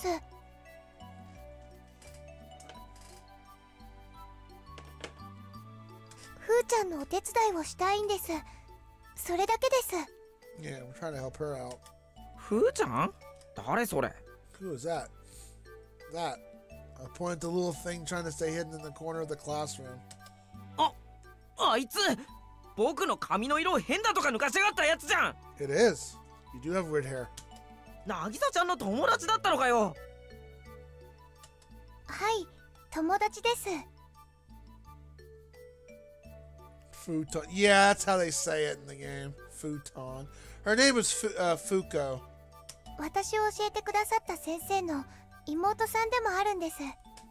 Speaker 4: ふーちゃんのお手伝いをしたいんです。それだけです。
Speaker 1: Yeah, I'm trying to help her out.
Speaker 5: ふーちゃん？誰それ？
Speaker 1: Who is that? That. I pointed the little thing trying to stay hidden in the corner of the classroom.
Speaker 5: あ、あいつ僕の髪の色を変だとか抜かしやがったやつじゃん。
Speaker 1: It is. You do have weird hair.
Speaker 5: 渚ちゃんの友達だったのかよ。
Speaker 4: はい、友達です。
Speaker 1: Futon. Yeah, that's how they say it in the game. Futon. Her name is Fu- uh, Fuko.
Speaker 4: 私を教えてくださった先生の妹さんでもあるんです。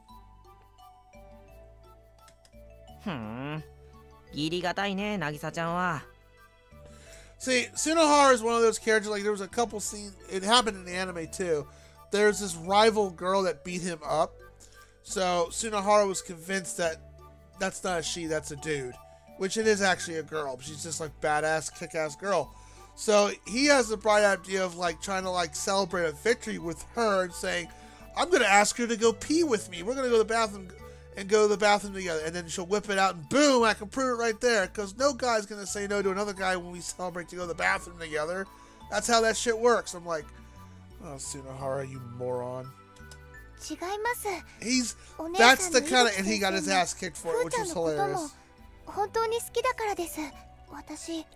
Speaker 5: ふーん。義理がたいね、渚ちゃんは。
Speaker 1: See, Tsunohara is one of those characters, like there was a couple scenes, it happened in the anime too. There's this rival girl that beat him up. So Tsunohara was convinced that that's not a she, that's a dude. Which it is actually a girl, but she's just like badass, kick-ass girl. So he has the bright idea of like trying to like celebrate a victory with her and saying, I'm gonna ask her to go pee with me. We're gonna go to the bathroom and go to the bathroom together. And then she'll whip it out and boom, I can prove it right there. Because no guy's gonna say no to another guy when we celebrate to go to the bathroom together. That's how that shit works. I'm like, oh, Tsunohara, you moron.
Speaker 4: 違います。
Speaker 1: He's,
Speaker 4: お姉さんの
Speaker 1: that's the kind of,
Speaker 4: 井口
Speaker 1: and he got his
Speaker 4: 先生
Speaker 1: ass kicked for it,
Speaker 4: ふー
Speaker 1: which
Speaker 4: ちゃん
Speaker 1: is
Speaker 4: のことも
Speaker 1: hilarious.
Speaker 4: 本当に好きだからです。私。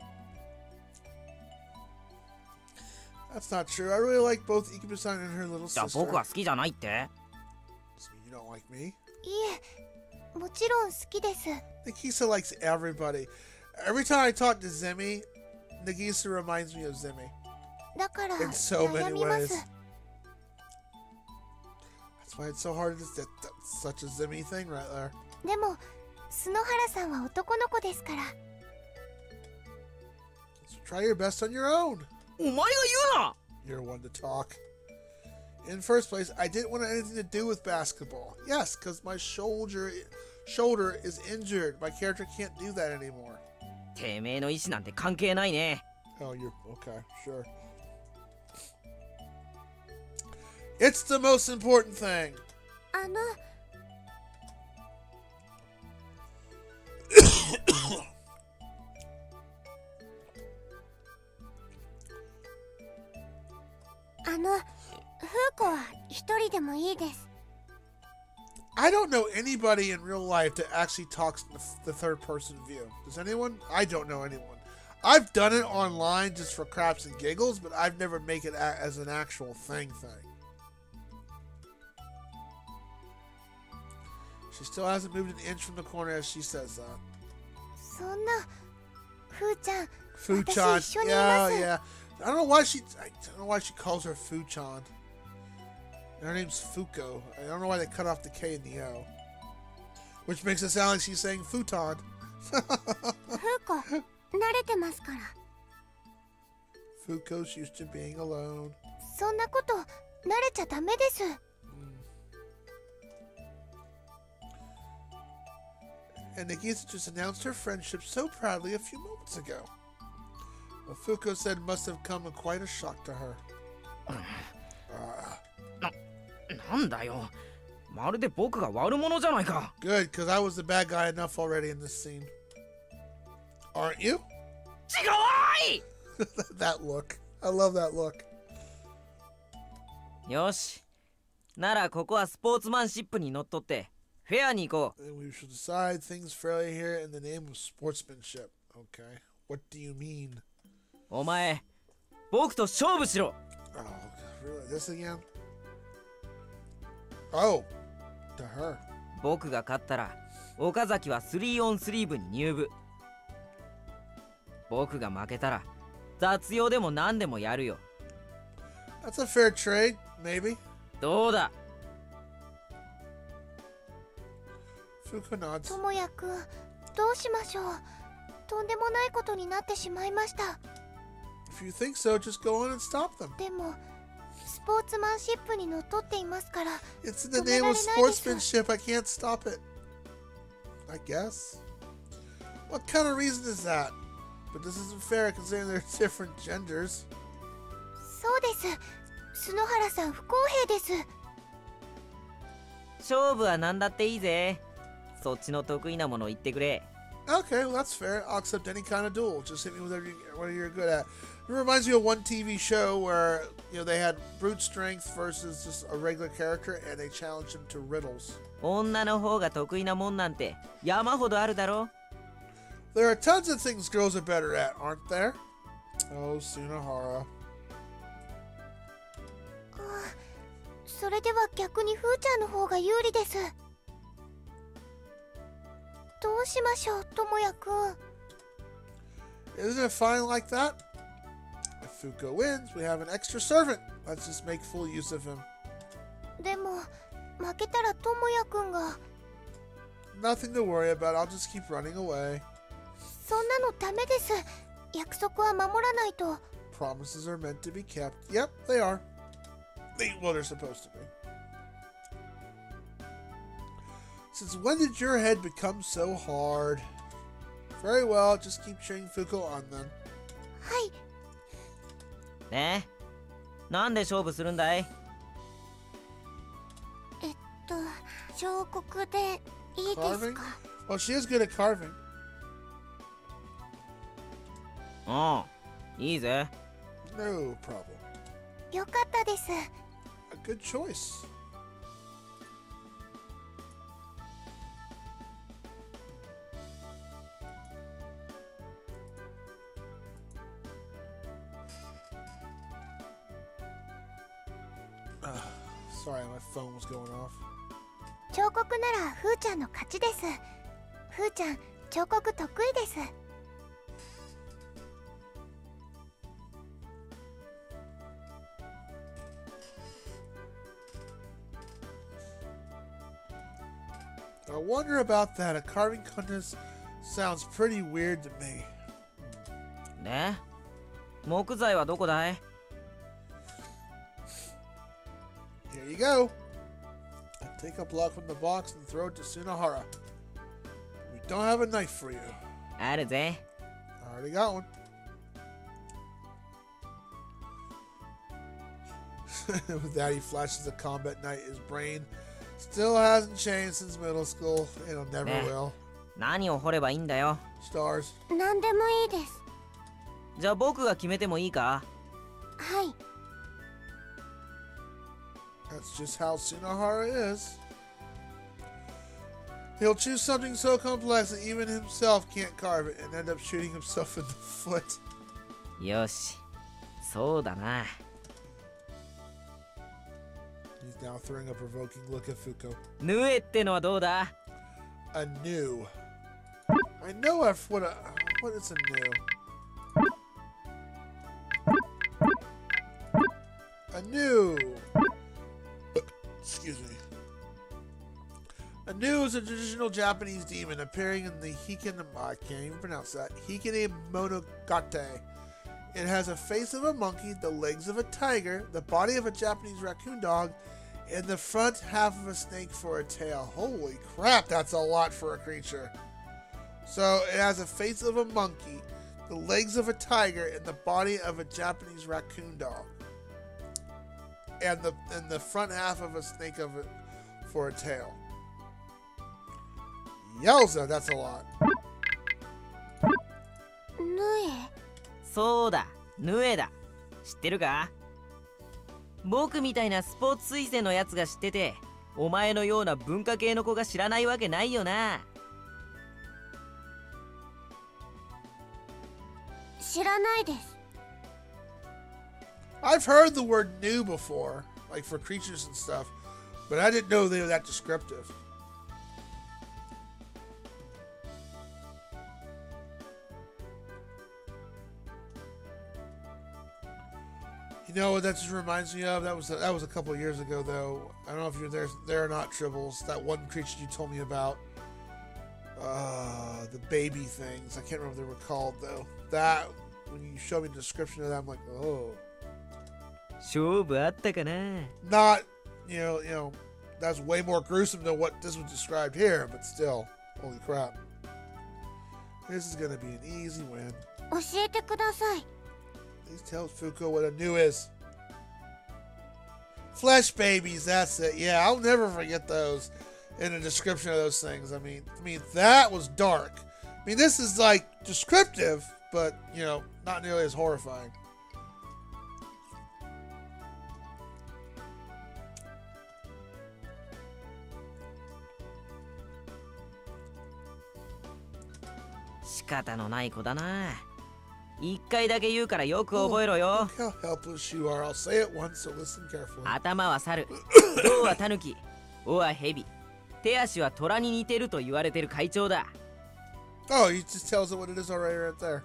Speaker 1: That's not true. I really like both Ikubu-san and her little
Speaker 5: じゃあ
Speaker 1: sister.
Speaker 5: 僕は好きじゃないって？
Speaker 1: So you don't like me?
Speaker 4: いえ、もちろん好きです。
Speaker 1: Nagisa likes everybody. Every time I talk to Zemi, Nagisa reminds me of Zemi.
Speaker 4: だから
Speaker 1: In so
Speaker 4: 悩
Speaker 1: many
Speaker 4: みま
Speaker 1: ways.
Speaker 4: す。
Speaker 1: That's why it's so hard to that, that's such a Zemi thing right there.
Speaker 4: でも、篠原さんは男の子ですから。
Speaker 1: So try your best on your own.
Speaker 5: お前が言うな。
Speaker 1: You're one to talk. In first place, I didn't want anything to do with basketball. Yes, because my shoulder shoulder is injured. My character can't do that anymore.
Speaker 5: てめえの意思なんて関係ないね。
Speaker 1: Oh, you're okay, sure. It's the most important thing.
Speaker 4: あの、あの、フーコは一人でもいいです。
Speaker 1: I don't know anybody in real life that actually talks in the, the third person view. Does anyone? I don't know anyone. I've done it online just for craps and giggles, but I've never make it a- as an actual thing thing. She still hasn't moved an inch from the corner as she says that.
Speaker 4: そんな、ふーちゃん、
Speaker 1: Fuchan.
Speaker 4: 私一緒にいま
Speaker 1: Yeah,
Speaker 4: す。
Speaker 1: yeah. I don't know why she. I don't know why she calls her Fuchan. Her name's Fuko. I don't know why they cut off the K and the O. Which makes it sound like she's saying futon.
Speaker 4: フーコ、慣れてますから。
Speaker 1: Fuko's used to being alone.
Speaker 4: そんなこと慣れちゃダメです。
Speaker 1: And Nagisa just announced her friendship so proudly a few moments ago. What Fuko said must have come as quite a shock to her. Uh,
Speaker 5: なんだよ。まるで僕が悪者じゃないか。
Speaker 1: good, because I was the bad guy enough already in this scene. Aren't you?
Speaker 5: 違うい
Speaker 1: That look. I love that look.
Speaker 5: よし。ならここはスポーツマンシップにのっとってフェアに行こう。
Speaker 1: And we should decide things fairly here in the name of sportsmanship. Okay. What do you mean?
Speaker 5: お前、僕と勝負しろ。
Speaker 1: Oh, really? This again? Oh, to her.
Speaker 5: 僕が勝ったら岡崎はスリーオンスリー部に入部。僕が負けたら雑用でも何でもやるよ。
Speaker 1: That's a fair trade, maybe.
Speaker 5: どうだ。
Speaker 1: Fuko nods.
Speaker 4: ともやくん、どうしましょう。とんでもないことになってしまいました。
Speaker 1: If you think so, just go on and stop them.
Speaker 4: でもスポーツマンシップにのっとっていますから。
Speaker 1: It's in the name of sportsmanship. I can't stop it. I guess. What kind of reason is that? But this isn't fair considering they're different genders.
Speaker 4: そうです。篠原さん不公平です。
Speaker 5: 勝負は何だっていいぜ。そっちの得意なもの言ってくれ。
Speaker 1: Okay, well that's fair. I'll accept any kind of duel. Just hit me with whatever, you, whatever you're good at. It reminds me of one T V show where you know they had brute strength versus just a regular character, and they challenged him to riddles.
Speaker 5: 女の方が得意なもんなんて山ほどあるだろ。
Speaker 1: There are tons of things girls are better at, aren't there? Oh, Sunahara.
Speaker 4: それでは逆にふーちゃんの方が有利です。どうしましょう、ともやくん。
Speaker 1: Isn't it fine like that? If Fuko wins, we have an extra servant. Let's just make full use of him.
Speaker 4: でも負けたらともやくんが。
Speaker 1: Nothing to worry about. I'll just keep running away.
Speaker 4: そんなのダメです。約束は守らないと。
Speaker 1: Promises are meant to be kept. Yep, they are. They, well, they're supposed to be. Since when did your head become so hard? Very well, just keep cheering Fuko on then.
Speaker 4: はい。
Speaker 5: ねえ、なんで勝負するんだい？
Speaker 4: えっと彫刻でいいですか？
Speaker 1: Well, she is good at carving.
Speaker 5: うん、いいぜ。
Speaker 1: No problem.
Speaker 4: よかったです。
Speaker 1: A good choice. Uh, sorry, my phone was going off.
Speaker 4: 彫刻ならふーちゃんの勝ちです。ふーちゃん彫刻得意です。
Speaker 1: I wonder about that. A carving contest sounds pretty weird to me.
Speaker 5: ねえ、木材はどこだい？
Speaker 1: Here you go. I take a block from the box and throw it to Sunahara. We don't have a knife for you.
Speaker 5: あるぜ。
Speaker 1: I already got one. With that, he flashes a combat knight. His brain still hasn't changed since middle school. It'll never will.
Speaker 5: 何を掘ればいいんだよ。
Speaker 1: Stars.
Speaker 4: 何でもいいです。
Speaker 5: じゃあ僕が決めてもいいか？
Speaker 4: はい。
Speaker 1: That's just how Sunahara is. He'll choose something so complex that even himself can't carve it and end up shooting himself in the foot.
Speaker 5: よし、そうだな。
Speaker 1: He's now throwing a provoking look at Fuko.
Speaker 5: ヌエってのはどうだ？
Speaker 1: A new. I know I've what a what is a new? A new. Excuse me. A new is a traditional Japanese demon appearing in the Hikine. I can't even pronounce that. Hikine Monogatari. It has a face of a monkey, the legs of a tiger, the body of a Japanese raccoon dog, and the front half of a snake for a tail. Holy crap, that's a lot for a creature. So it has a face of a monkey, the legs of a tiger, and the body of a Japanese raccoon dog. And the and the front half of a snake of it for a tail. Yowza, that's a lot.
Speaker 4: ヌエ。
Speaker 5: そうだ、ヌエだ。知ってるか？僕みたいなスポーツ推薦のやつが知ってて、お前のような文化系の子が知らないわけないよな。
Speaker 4: 知らないです。
Speaker 1: I've heard the word new before, like for creatures and stuff, but I didn't know they were that descriptive. You know what that just reminds me of? That was a, that was a couple of years ago, though. I don't know if you're there, there or not, Tribbles. That one creature you told me about, uh, the baby things. I can't remember what they were called, though. That when you showed me the description of that, I'm like, oh.
Speaker 5: 勝負あったかな。
Speaker 1: Not, you know, you know, that's way more gruesome than what this was described here, but still, holy crap. This is gonna be an easy win.
Speaker 4: 教えてください。
Speaker 1: Please tell Fuko what a new is. Flesh babies, that's it. Yeah, I'll never forget those in the description of those things. I mean, I mean that was dark. I mean, this is like descriptive, but you know, not nearly as horrifying.
Speaker 5: Shikata no nai ko da na. 一回だけ言うからよく覚えろよ。
Speaker 1: Look how helpless you are. I'll say it once, so listen carefully.
Speaker 5: 頭は猿、胴はタヌキ、尾はヘビ、手足は虎に似てると言われてる会長だ。
Speaker 1: Oh, he just tells it what it is already right there.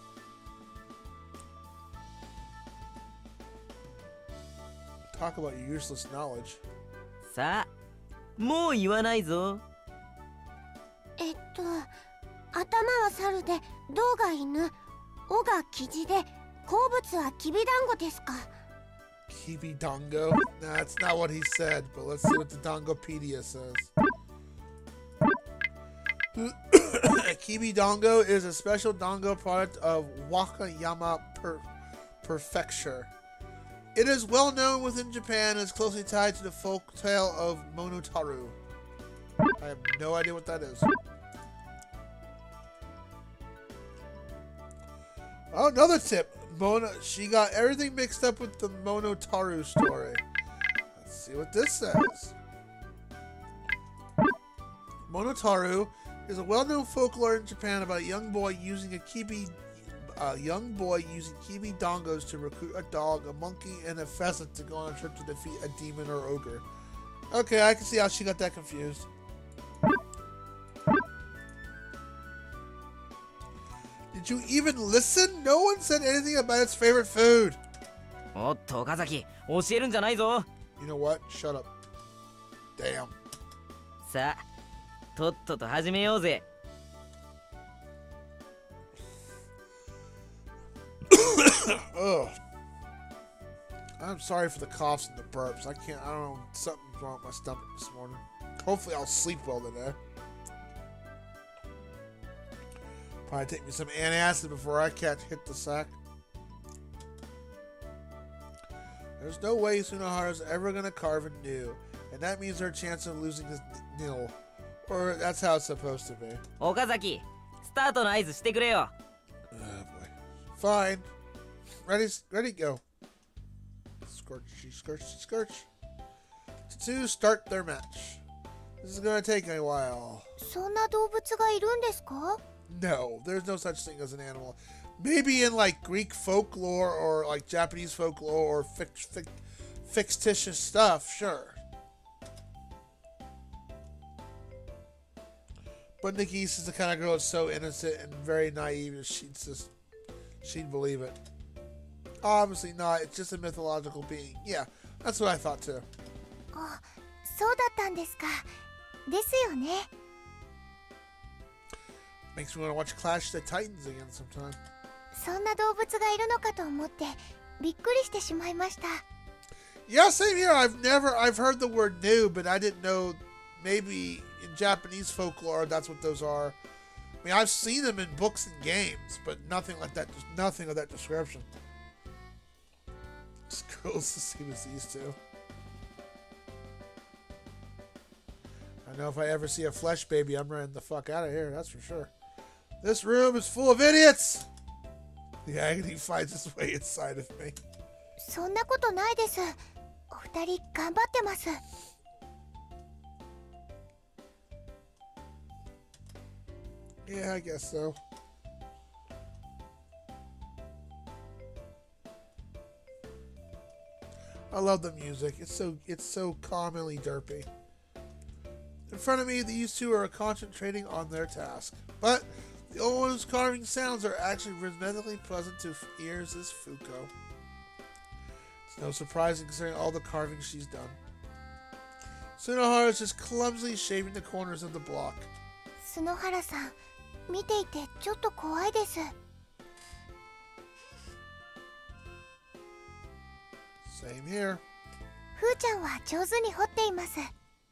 Speaker 1: Talk about your useless knowledge.
Speaker 5: さあ、もう言わないぞ。
Speaker 4: えっと、頭は猿で、胴が犬。 尾がキジで、好物はきびだんごですか。
Speaker 1: Kibidongo? Nah, that's not what he said, but let's see what the Dongopedia says. Kibidongo is a special dongo product of Wakayama per Prefecture. It is well known within Japan and is closely tied to the folk tale of Monotaru. I have no idea what that is. Oh, another tip. Mona, she got everything mixed up with the Monotaru story. Let's see what this says. Monotaru is a well-known folklore in Japan about a young boy using a kibi, a young boy using kibi dongos to recruit a dog, a monkey, and a pheasant to go on a trip to defeat a demon or ogre. Okay, I can see how she got that confused. Did you even listen? No one said anything about its favorite food.
Speaker 5: おっと岡崎、教えるんじゃないぞ。
Speaker 1: You know what? Shut up. Damn.
Speaker 5: さあ、とっとと始めようぜ。
Speaker 1: Ugh. I'm sorry for the coughs and the burps. I can't. I don't know. Something's wrong with my stomach this morning. Hopefully, I'll sleep well today. Probably take me some antacid before I catch hit the sack. There's no way Sunohara's ever gonna carve a new, and that means her chance of losing is nil. Or that's how it's supposed to be.
Speaker 5: 岡崎、スタートの合図してくれよ。
Speaker 1: Oh boy. Fine. Ready? Ready? Go. Scorchy, scorchy, scorch. To start their match. This is gonna take a while.
Speaker 4: そんな動物がいるんですか？
Speaker 1: No, there's no such thing as an animal. Maybe in like Greek folklore or like Japanese folklore or fict fict fictitious stuff, sure. But Nagisa is the kind of girl that's so innocent and very naive. She'd just, she'd believe it. Obviously not. It's just a mythological being. Yeah, that's what I thought too.
Speaker 4: あ、そうだったんですか。ですよね。
Speaker 1: Makes me want to watch Clash of the Titans again sometime.
Speaker 4: そんな動物がいるのかと思ってびっくりしてしまいました。
Speaker 1: Yeah, same here. I've never, I've heard the word new, but I didn't know maybe in Japanese folklore that's what those are. I mean, I've seen them in books and games, but nothing like that, just nothing of that description. It's cool to see as these two. I know if I ever see a flesh baby, I'm running the fuck out of here, that's for sure. This room is full of idiots! The agony finds its way inside of me.
Speaker 4: そんなことないです。お二人頑張ってます。
Speaker 1: Yeah, I guess so. I love the music. It's so it's so calmly derpy. In front of me, these two are concentrating on their task. But the only one whose carving sounds are actually rhythmically pleasant to ears is Fuko. It's no surprise considering all the carving she's done. Sunohara is just clumsily shaving the corners of the block.
Speaker 4: 角原さん、見ていてちょっと怖いです。
Speaker 1: Same here.
Speaker 4: ふーちゃんは上手に彫っています。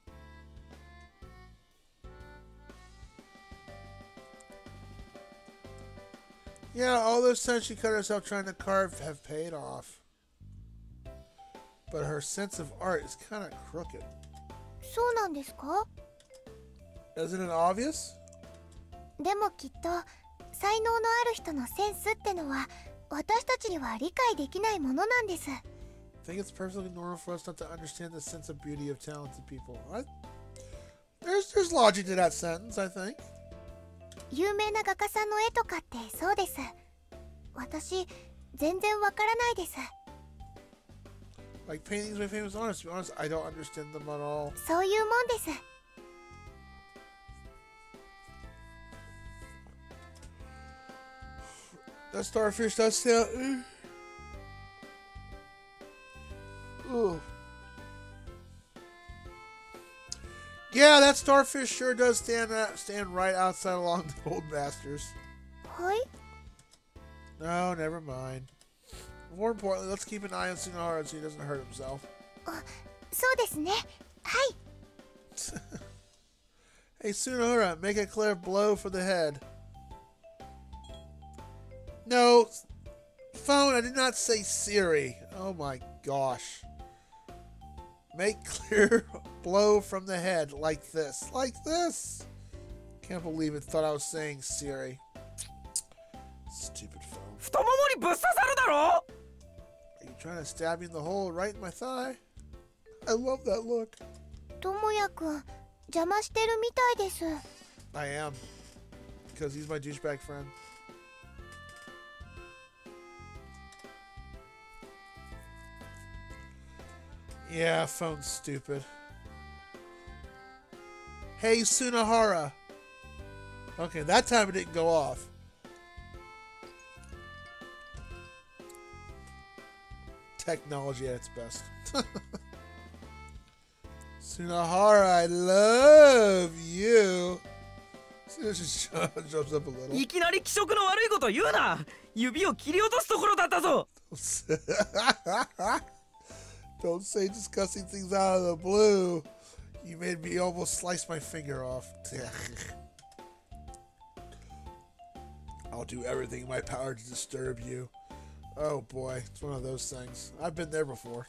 Speaker 1: Yeah, all those times she cut herself trying to carve have paid off. But her sense of art is kind of crooked.
Speaker 4: そうなんですか?
Speaker 1: Isn't it obvious?
Speaker 4: でもきっと才能のある人のセンスってのは私たちには理解できないものなんです。
Speaker 1: I think it's perfectly normal for us not to understand the sense of beauty of talented people. I, there's there's logic to that sentence, I think.
Speaker 4: 有名な画家さんの絵とかってそうです。私全然わからないです。
Speaker 1: Like paintings by famous artists. To be honest, I don't understand them at all.
Speaker 4: そういうもんです。
Speaker 1: That starfish does sound. Ooh. Yeah, that starfish sure does stand out, stand right outside along the old masters.
Speaker 4: はい。
Speaker 1: No, never mind. More importantly, let's keep an eye on Sunohara so he doesn't hurt himself.
Speaker 4: あ、そうですね。はい。
Speaker 1: Hey, Sunohara, make a clear blow for the head. No, phone, I did not say Siri. Oh my gosh. Make clear blow from the head like this. Like this. Can't believe it. Thought I was saying Siri. Stupid phone.
Speaker 5: 太ももにぶっ刺さるだろ
Speaker 1: Are you trying to stab me in the hole right in my thigh? I love that look.
Speaker 4: ともやくん邪魔してるみたいです。
Speaker 1: I am. Because he's my douchebag friend. Yeah, phone's stupid. Hey, Sunohara. Okay, that time it didn't go off. Technology at its best. Sunohara, I love you. Sunohara just jumps up a little.
Speaker 5: いきなり気色の悪いこと言うな。指を切り落とすところだったぞ。
Speaker 1: Don't say disgusting things out of the blue. You made me almost slice my finger off. I'll do everything in my power to disturb you. Oh boy, it's one of those things. I've been there before.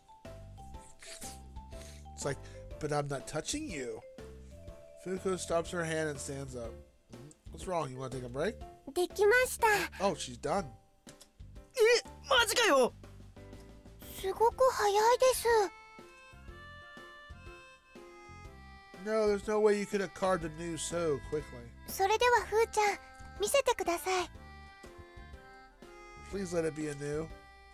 Speaker 1: It's like, but I'm not touching you. Fuko stops her hand and stands up. What's wrong? You want to take a break?
Speaker 4: できました。
Speaker 1: Oh, she's done.
Speaker 5: え、マジかよ。
Speaker 4: すごく早いです。
Speaker 1: No, there's no way you could have carved a new so quickly.
Speaker 4: それではふーちゃん、見せてください。
Speaker 1: Please let it be a new.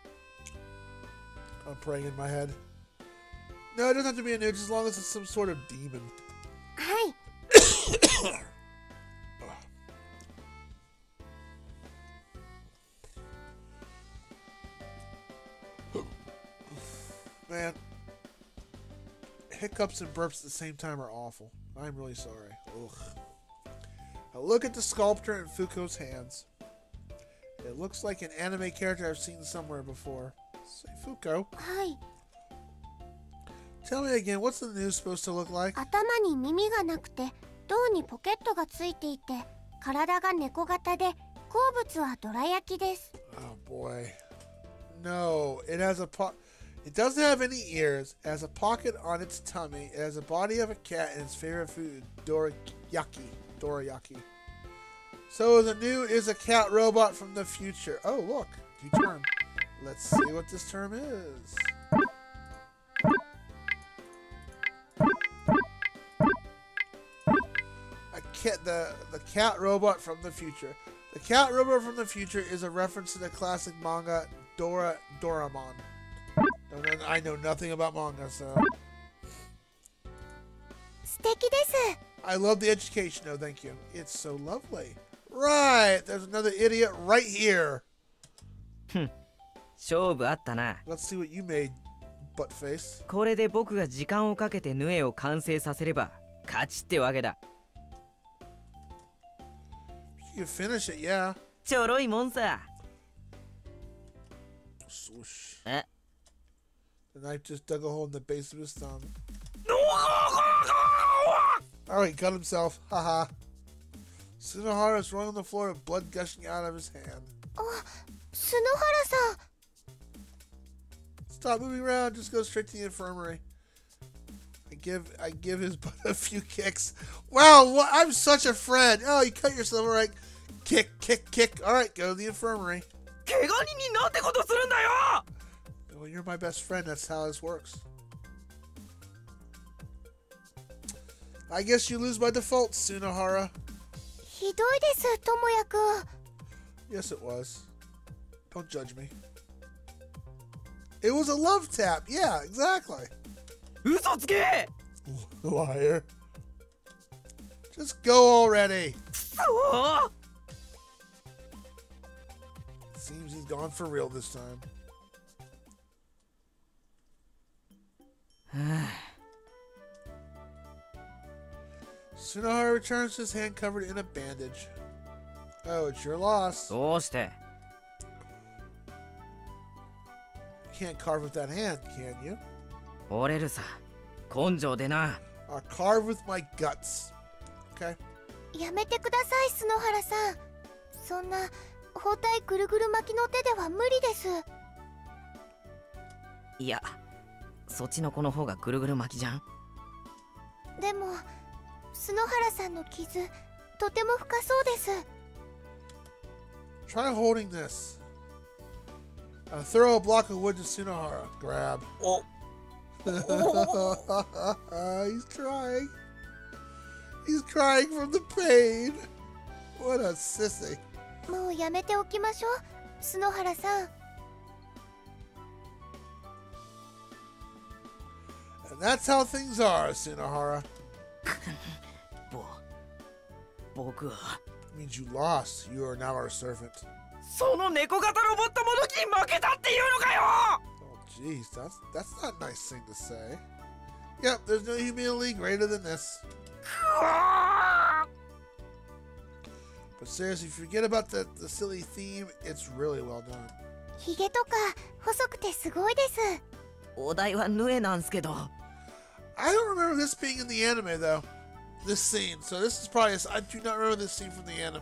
Speaker 1: I'm praying in my head. No, it doesn't have to be a new, just as long as it's some sort of demon.
Speaker 4: はい。 Man, hiccups and burps at the same time are awful. I'm really sorry. Ugh. Now look at the sculpture in Fuko's hands. It
Speaker 1: It looks like an anime character I've seen somewhere before. Say Fuko.
Speaker 4: はい。
Speaker 1: Tell me again, what's the news supposed to look like?
Speaker 4: 頭に耳がなくて胴にポケットがついていて体が猫型で好物はどら焼きです。
Speaker 1: Oh boy. No, it has a po- It doesn't have any ears. It has a pocket on its tummy. It has the body of a cat and its favorite food, dorayaki. Dorayaki. So the new is a cat robot from the future. Oh, look, new term. Let's see what this term is. A cat, the the cat robot from the future. The cat robot from the future is a reference to the classic manga Dora Doraemon. Don't know, I know nothing about manga, so
Speaker 4: 素敵です。
Speaker 1: I love the education. No, thank you. It's so lovely. Right, there's another idiot right here.
Speaker 5: 勝負あったな。
Speaker 1: Let's see what you made, buttface.
Speaker 5: これで僕が時間をかけてヌエを完成させれば勝ちってわけだ。
Speaker 1: You can finish it, yeah.
Speaker 5: ちょろいもんさ。
Speaker 1: Swoosh.
Speaker 5: え
Speaker 1: The knife just dug a hole in the base of his thumb. Alright, cut himself. Haha. Tsunohara is rolling on the floor with blood gushing out of his hand.
Speaker 4: あ、篠原さん。
Speaker 1: Stop moving around, just go straight to the infirmary. I give I give his butt a few kicks. Wow, what, I'm such a friend. Oh, you cut yourself, alright. Kick, kick, kick. Alright, go to the infirmary.
Speaker 5: 怪我人になんてことするんだよ。
Speaker 1: Well, you're my best friend. That's how this works. I guess you lose by default, Tsunohara.
Speaker 4: ひどいです、ともやくん。
Speaker 1: Yes, it was. Don't judge me. It was a love tap. Yeah, exactly.
Speaker 5: 嘘つけ。
Speaker 1: Liar. Just go already.
Speaker 5: そう。
Speaker 1: Seems he's gone for real this time. Tsunohara returns to his hand covered in a bandage. Oh, it's your loss.
Speaker 5: どうして？
Speaker 1: You can't carve with that hand, can you?
Speaker 5: 折れるさ。根性でな。
Speaker 1: I'll carve with my guts. Okay.
Speaker 4: やめてください、篠原さん。そんな包帯ぐるぐる巻きの手では無理です。
Speaker 5: いや、そっちの子の方がぐるぐる巻きじゃん。
Speaker 4: でも篠原さんの傷とても深そうです。
Speaker 1: Try holding this. Uh, throw a block of wood to Tsunohara. Grab.
Speaker 5: Oh.
Speaker 1: He's crying. He's crying from the pain. What a sissy.
Speaker 4: もうやめておきましょう、篠原さん。
Speaker 1: And that's how things are, Tsunohara.
Speaker 5: ぼ、僕は
Speaker 1: Means you lost. You are now our servant.
Speaker 5: その猫型ロボットもどきに負けたっていうのかよ。
Speaker 1: Oh, jeez, that's that's not a nice thing to say. Yep, there's no humility greater than this. But seriously, forget about the, the silly theme. It's really well done.
Speaker 4: ひげとか細くてすごいです。
Speaker 5: お題はヌエなんすけど。
Speaker 1: I don't remember this being in the anime though. This scene. So this is probably. I do not remember this scene from the anime.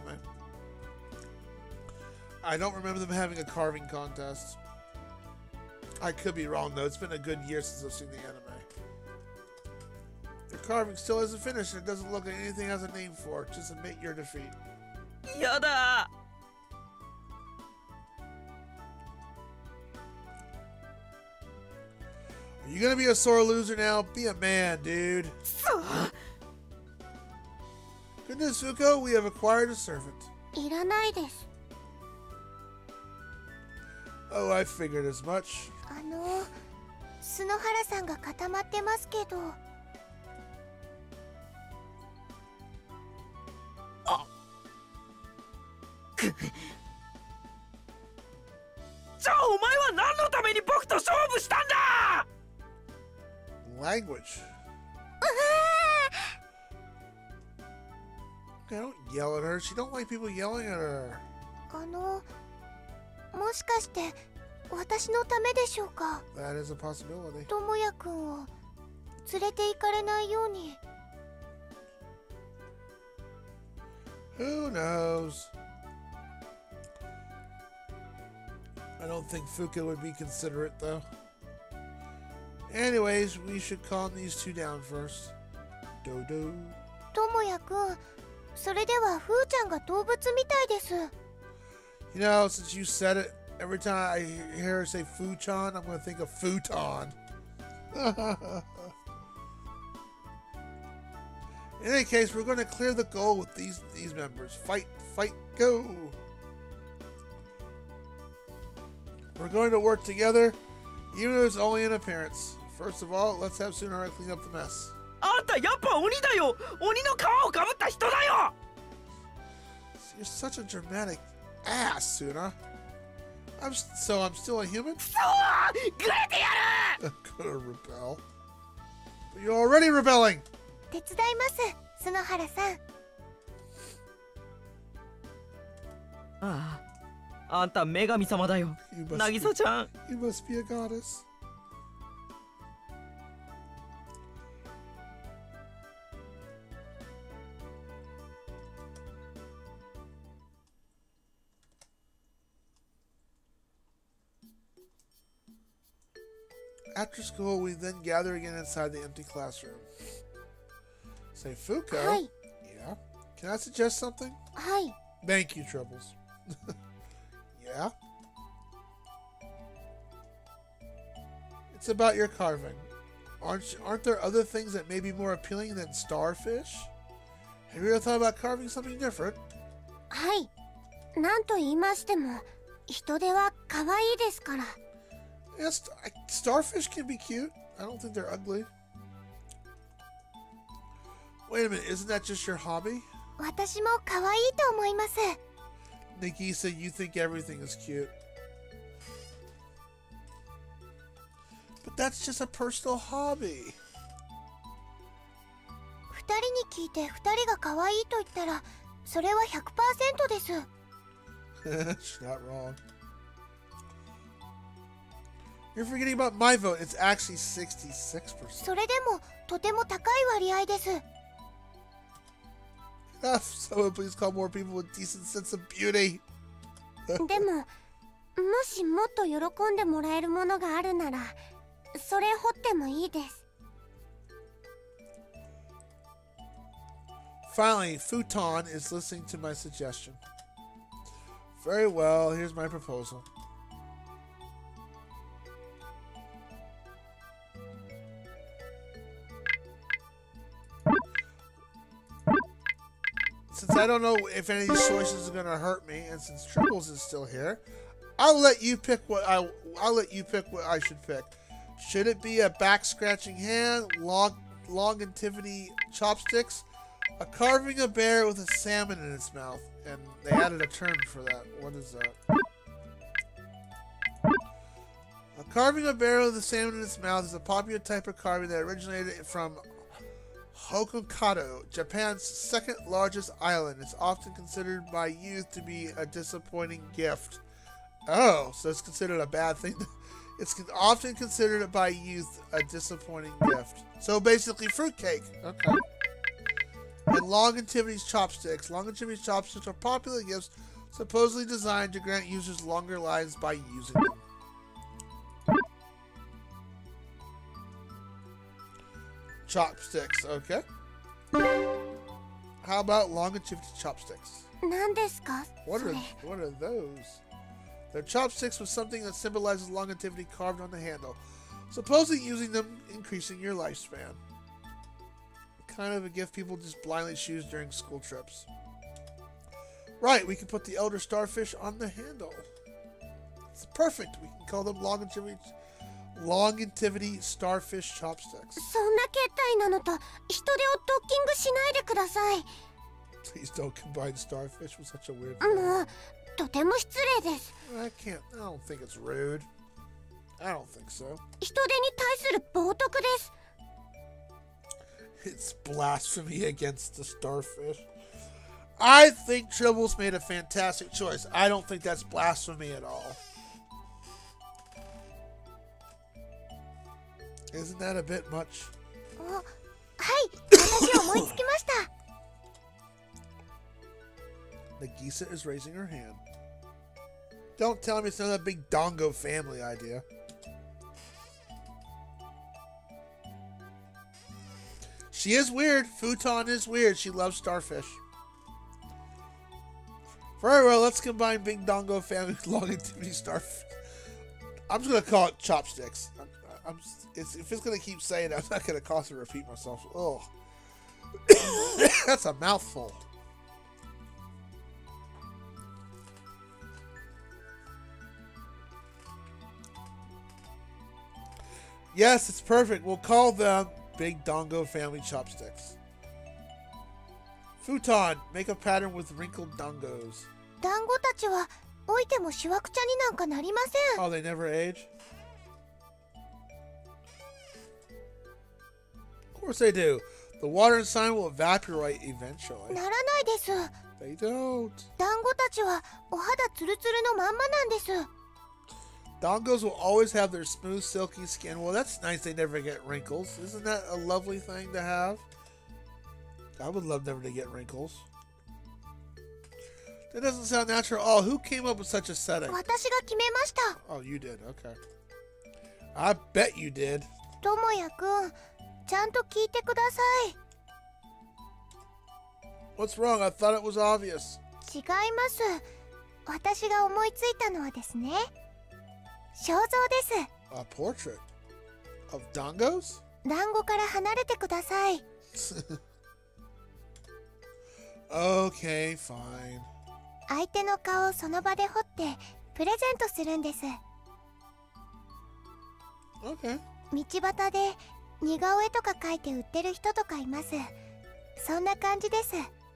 Speaker 1: I don't remember them having a carving contest. I could be wrong though. It's been a good year since I've seen the anime. The carving still isn't finished. And it doesn't look like anything has a name for it. Just admit your defeat.
Speaker 5: やだ。
Speaker 1: Are you gonna be a sore loser now? Be a man, dude. Goodness, Fuko, we have acquired a servant.
Speaker 4: いらないです。
Speaker 1: Oh, I figured as much.
Speaker 4: あの篠原さんが固まってますけど。
Speaker 5: じゃあお前は何のために僕と勝負したんだ。
Speaker 1: Language. Okay, don't yell at her. She don't like people yelling at her.
Speaker 4: あのもしかして私のためでしょうか。
Speaker 1: That is a possibility.
Speaker 4: ともやくんを連れて行かれないように。
Speaker 1: Who knows? I don't think Fuka would be considerate, though. Anyways, we should calm these two down first. Dodo.
Speaker 4: ともやくん、それではふーちゃんが動物みたいです。
Speaker 1: You know, since you said it, every time I hear her say Fuchan, I'm going to think of futon. In any case, we're going to clear the goal with these these members. Fight, fight, go! We're going to work together, even if it's only in appearance. First of all, let's have Tsunara clean up the mess.
Speaker 5: あんたやっぱ鬼だよ。鬼の皮をかぶった人だよ。
Speaker 1: You're such a dramatic ass, Suna. I'm s- so I'm still a human?
Speaker 5: そう、グレてやる。
Speaker 1: I'm gonna rebel. But you're already rebelling!
Speaker 4: 手伝います、篠原さん。
Speaker 5: ああ、あんた女神様だよ。
Speaker 1: You must
Speaker 5: 渚
Speaker 1: be,
Speaker 5: ちゃん。
Speaker 1: you must be a goddess. After school, we then gather again inside the empty classroom. Say, Fuko.
Speaker 4: はい
Speaker 1: Yeah. Can I suggest something?
Speaker 4: はい。
Speaker 1: Thank you, Troubles. Yeah? It's about your carving. Aren't, aren't there other things that may be more appealing than starfish? Have you ever thought about carving something different?
Speaker 4: はい。なんと言いましても、人手は可愛いですから。
Speaker 1: Yes, I- starfish can be cute. I don't think they're ugly. Wait a minute, isn't that just your hobby?
Speaker 4: 私も可愛いと思います。
Speaker 1: Nagisa, you think everything is cute. But that's just a personal hobby.
Speaker 4: 二人に聞いて二人が可愛いと言ったら、それは ひゃくパーセント です。
Speaker 1: She's not wrong. You're forgetting about my vote. It's actually sixty-six percent.
Speaker 4: それでもとても高い割合です。
Speaker 1: Enough. Someone please call more people with decent sense of beauty.
Speaker 4: でも、もしもっと喜んでもらえるものがあるなら、それ掘ってもいいです。
Speaker 1: Finally, Futon is listening to my suggestion. Very well, here's my proposal. Since I don't know if any of these choices are gonna hurt me, and since Triples is still here, I'll let you pick what I I'll let you pick what I should pick. Should it be a back scratching hand, long longevity chopsticks, a carving a bear with a salmon in its mouth? And they added a term for that. What is that? A carving a bear with a salmon in its mouth is a popular type of carving that originated from Hokkaido, Japan's second largest island. It's often considered by youth to be a disappointing gift. Oh, so it's considered a bad thing. It's often considered by youth a disappointing gift. So basically, fruitcake. Okay. And Longevity chopsticks. Longevity chopsticks are popular gifts supposedly designed to grant users longer lives by using them. Chopsticks, okay. How about longevity chopsticks?
Speaker 4: 何ですか
Speaker 1: What
Speaker 4: そ
Speaker 1: are
Speaker 4: れ。
Speaker 1: what are those? They're chopsticks with something that symbolizes longevity carved on the handle, supposedly using them increasing your lifespan. Kind of a gift people just blindly choose during school trips. Right, we can put the elder starfish on the handle. It's perfect. We can call them longevity longevity starfish chopsticks.
Speaker 4: そんな形態なのと人手をドッキングしないでください。
Speaker 1: Please don't combine starfish with such a weird
Speaker 4: もうとても失礼です。
Speaker 1: I can't. I don't think it's rude. I don't think so.
Speaker 4: 人手に対する冒涜です。
Speaker 1: It's blasphemy against the starfish. I think Tribbles made a fantastic choice. I don't think that's blasphemy at all. Isn't that a bit much?
Speaker 4: お、はい、私思いつきました。
Speaker 1: Nagisa is raising her hand. Don't tell me it's not a big Dongo family idea. She is weird. Futon is weird. She loves starfish. Very well, let's combine Big Dongo family with long activity starfish. I'm just going to call it chopsticks. I'm, I'm, it's, if it's going to keep saying it, I'm not going to cause her to repeat myself. Oh, that's a mouthful. Yes, it's perfect. We'll call them Big Dongo Family Chopsticks. Futon, make a pattern with wrinkled dongos.
Speaker 4: 団子たちは置いてもしわくちゃになんかなりません。
Speaker 1: Oh, they never age? Of course they do. The water inside will evaporate eventually.
Speaker 4: ならないです。
Speaker 1: They don't.
Speaker 4: 団子たちはお肌ツルツルのまんまなんです。
Speaker 1: Dongos will always have their smooth, silky skin. Well, that's nice. They never get wrinkles. Isn't that a lovely thing to have? I would love never to get wrinkles. That doesn't sound natural at all. Who came up with such a setting?
Speaker 4: 私が決めました。
Speaker 1: Oh, you did. Okay. I bet you did.
Speaker 4: ともやくん、ちゃんと聞いてください。
Speaker 1: What's wrong? I thought it was obvious.
Speaker 4: 違います。私が思いついたのはですね、肖像です。
Speaker 1: A portrait of dongos?
Speaker 4: 団子から離れてください。
Speaker 1: Okay, fine.
Speaker 4: 相手の顔をその場で彫ってプレゼントするんです。
Speaker 1: Okay.
Speaker 4: 道端で似顔絵とか描いて売ってる人とかいます。そんな感じです。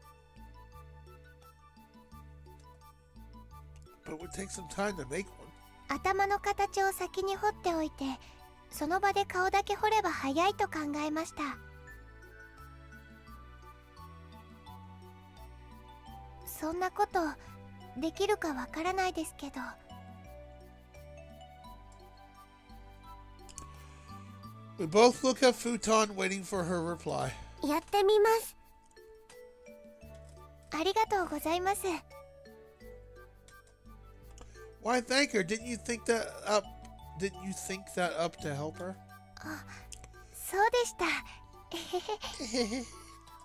Speaker 1: But it would take some time to make one.
Speaker 4: 頭の形を先に彫っておいて、その場で顔だけ彫れば早いと考えました。そんなことできるかわからないですけど。
Speaker 1: We both look at Futon, waiting for her reply.
Speaker 4: やってみます。ありがとうございます。
Speaker 1: Why thank her? Didn't you think that up? Didn't you think that up to help her?
Speaker 4: あ、そうでした。えへへ。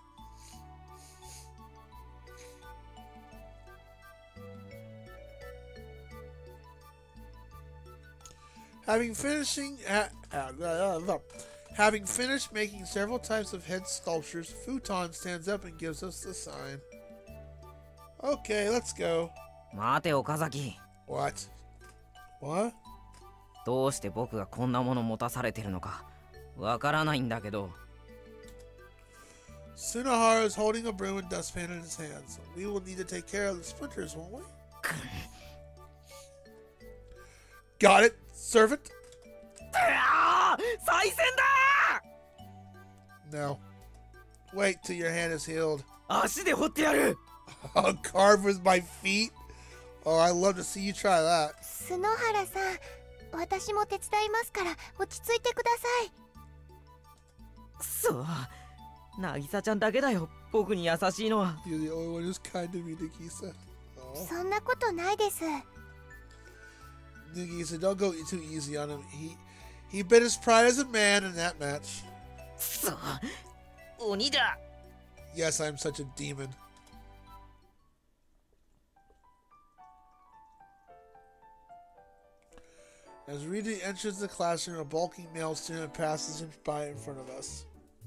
Speaker 1: Having finishing, uh, uh, uh, having finished making several types of head sculptures, Futon stands up and gives us the sign. Okay, let's go.
Speaker 5: 待て岡崎。
Speaker 1: What? What?
Speaker 5: どうして僕がこんなもの持たされてるのかわからないんだけど。
Speaker 1: Tsunohara is holding a broom and dustpan in his hands. We will need to take care of the splinters, won't we? Got it, servant?
Speaker 5: 再戦だ
Speaker 1: No. Wait till your hand is healed.
Speaker 5: 足で掘ってやる
Speaker 1: I'll carve with my feet? Oh, I'd love to see you try that.
Speaker 4: 須野原さん、私も手伝いますから落ち着いてください。
Speaker 5: くそ、渚ちゃんだけだよ僕に優しいのは。
Speaker 1: You're the only one who's kind to me, Nagisa. Oh.
Speaker 4: そんなことないです。
Speaker 1: Nagisa, don't go too easy on him. He he bit his pride as a man in that match.
Speaker 5: くそ、鬼だ。
Speaker 1: Yes, I'm such a demon. As Rita enters the classroom, a bulky male student passes him by in front of us.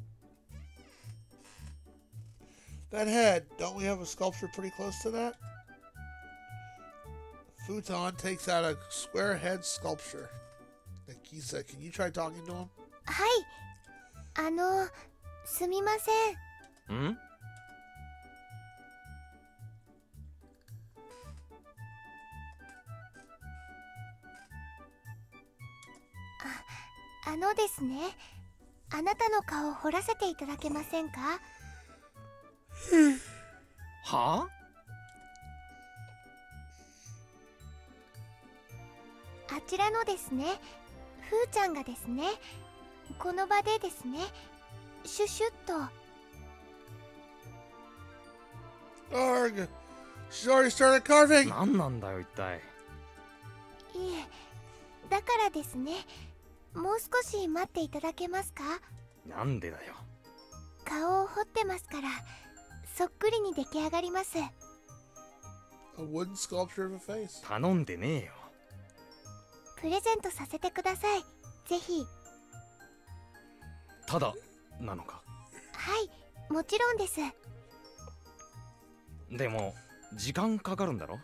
Speaker 1: That head, don't we have a sculpture pretty close to that? Futon takes out a square head sculpture. Nagisa, can you try talking to him?
Speaker 4: はい。あの、すみません。
Speaker 6: ん？
Speaker 4: あのですね、あなたの顔を彫らせていただけませんか？
Speaker 6: は
Speaker 4: あちらのですね、ふーちゃんがですね、この場でですね、シュシュッと。
Speaker 1: Arg! She's already started carving!
Speaker 6: 何なんだよ一体。
Speaker 4: いえ、だからですね、もう少し待っていただけますか？
Speaker 6: なんでだよ。
Speaker 4: 顔を彫ってますから、そっくりに出来上がります。
Speaker 1: A wooden sculpture of a face.
Speaker 6: 頼んでねえよ。
Speaker 4: プレゼントさせてください。ぜひ。
Speaker 6: ただなのか。
Speaker 4: はい、もちろんです。
Speaker 6: でも時間かかるんだろ。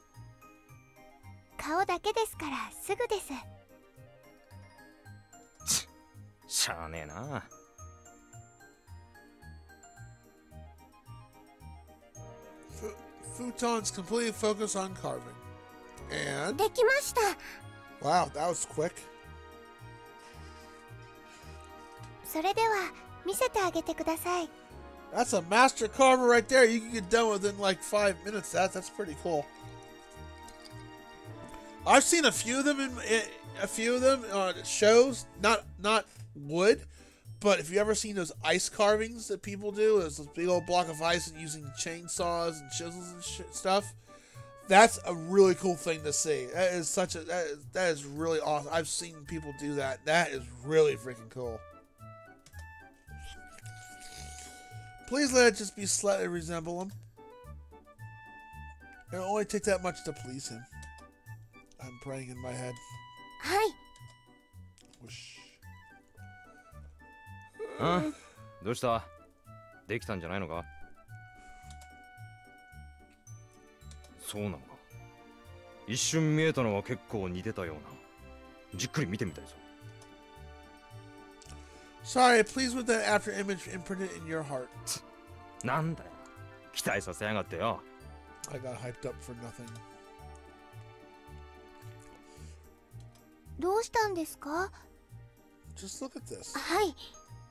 Speaker 4: 顔だけですからすぐです。
Speaker 6: ちしゃあねえな。
Speaker 1: Futon's completely focused on carving. And
Speaker 4: できました。
Speaker 1: wow, that was quick.
Speaker 4: それでは見せてあげてください。
Speaker 1: That's a master carver right there. You can get done within like five minutes. That that's pretty cool. I've seen a few of them in, in a few of them on shows. Not not wood, but if you ever seen those ice carvings that people do, there's this big old block of ice and using chainsaws and chisels and shit, stuff. That's a really cool thing to see. That is such a that is, that is really awesome. I've seen people do that. That is really freaking cool. Please let it just be slightly resemble him. It'll only take that much to please him. I'm praying in my head.
Speaker 4: はい。
Speaker 1: Whoosh.
Speaker 6: あ、どうした？できたんじゃないのか？そうなのか。一瞬見えたのは結構似てたような。じっくり見てみたいぞ。
Speaker 1: Sorry, please with that after image imprinted in your heart.
Speaker 6: なんだよ。期待させやがってよ。
Speaker 1: I got hyped up for nothing.
Speaker 4: どうしたんですか？
Speaker 1: Just look at this.
Speaker 4: はい。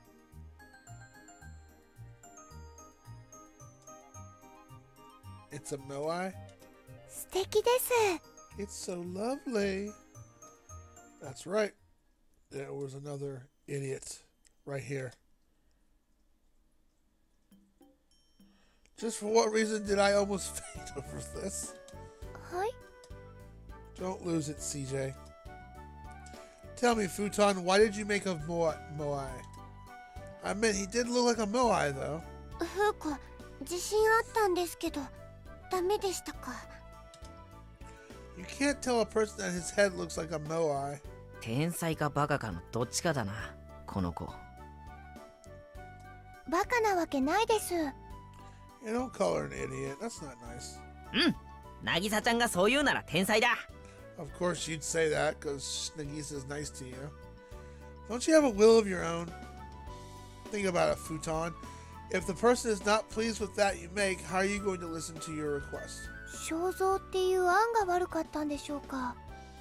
Speaker 1: It's a moai.
Speaker 4: 素敵です。
Speaker 1: It's so lovely. That's right. There was another idiot right here. Just for what reason did I almost faint over this?
Speaker 4: はい。
Speaker 1: Don't lose it, C J. Tell me, Futon, why did you make a moai? moai? I mean, he did look like a moai, though.
Speaker 4: ふうこ、自信あったんですけど、ダメでしたか。
Speaker 1: You can't tell a person that his head looks like a moai.
Speaker 5: 天才かバカかのどっちかだな、この子。
Speaker 4: バカなわけないです。
Speaker 1: You don't call her an idiot. That's not nice.
Speaker 5: うん、渚ちゃんがそう言うなら天才だ。
Speaker 1: Of course you'd say that because Nagisa's nice to you. Don't you have a will of your own? Think about it, Futon. If the person is not pleased with that you make, how are you going to listen to your request?
Speaker 4: 肖像っていう案が悪かったんでしょうか。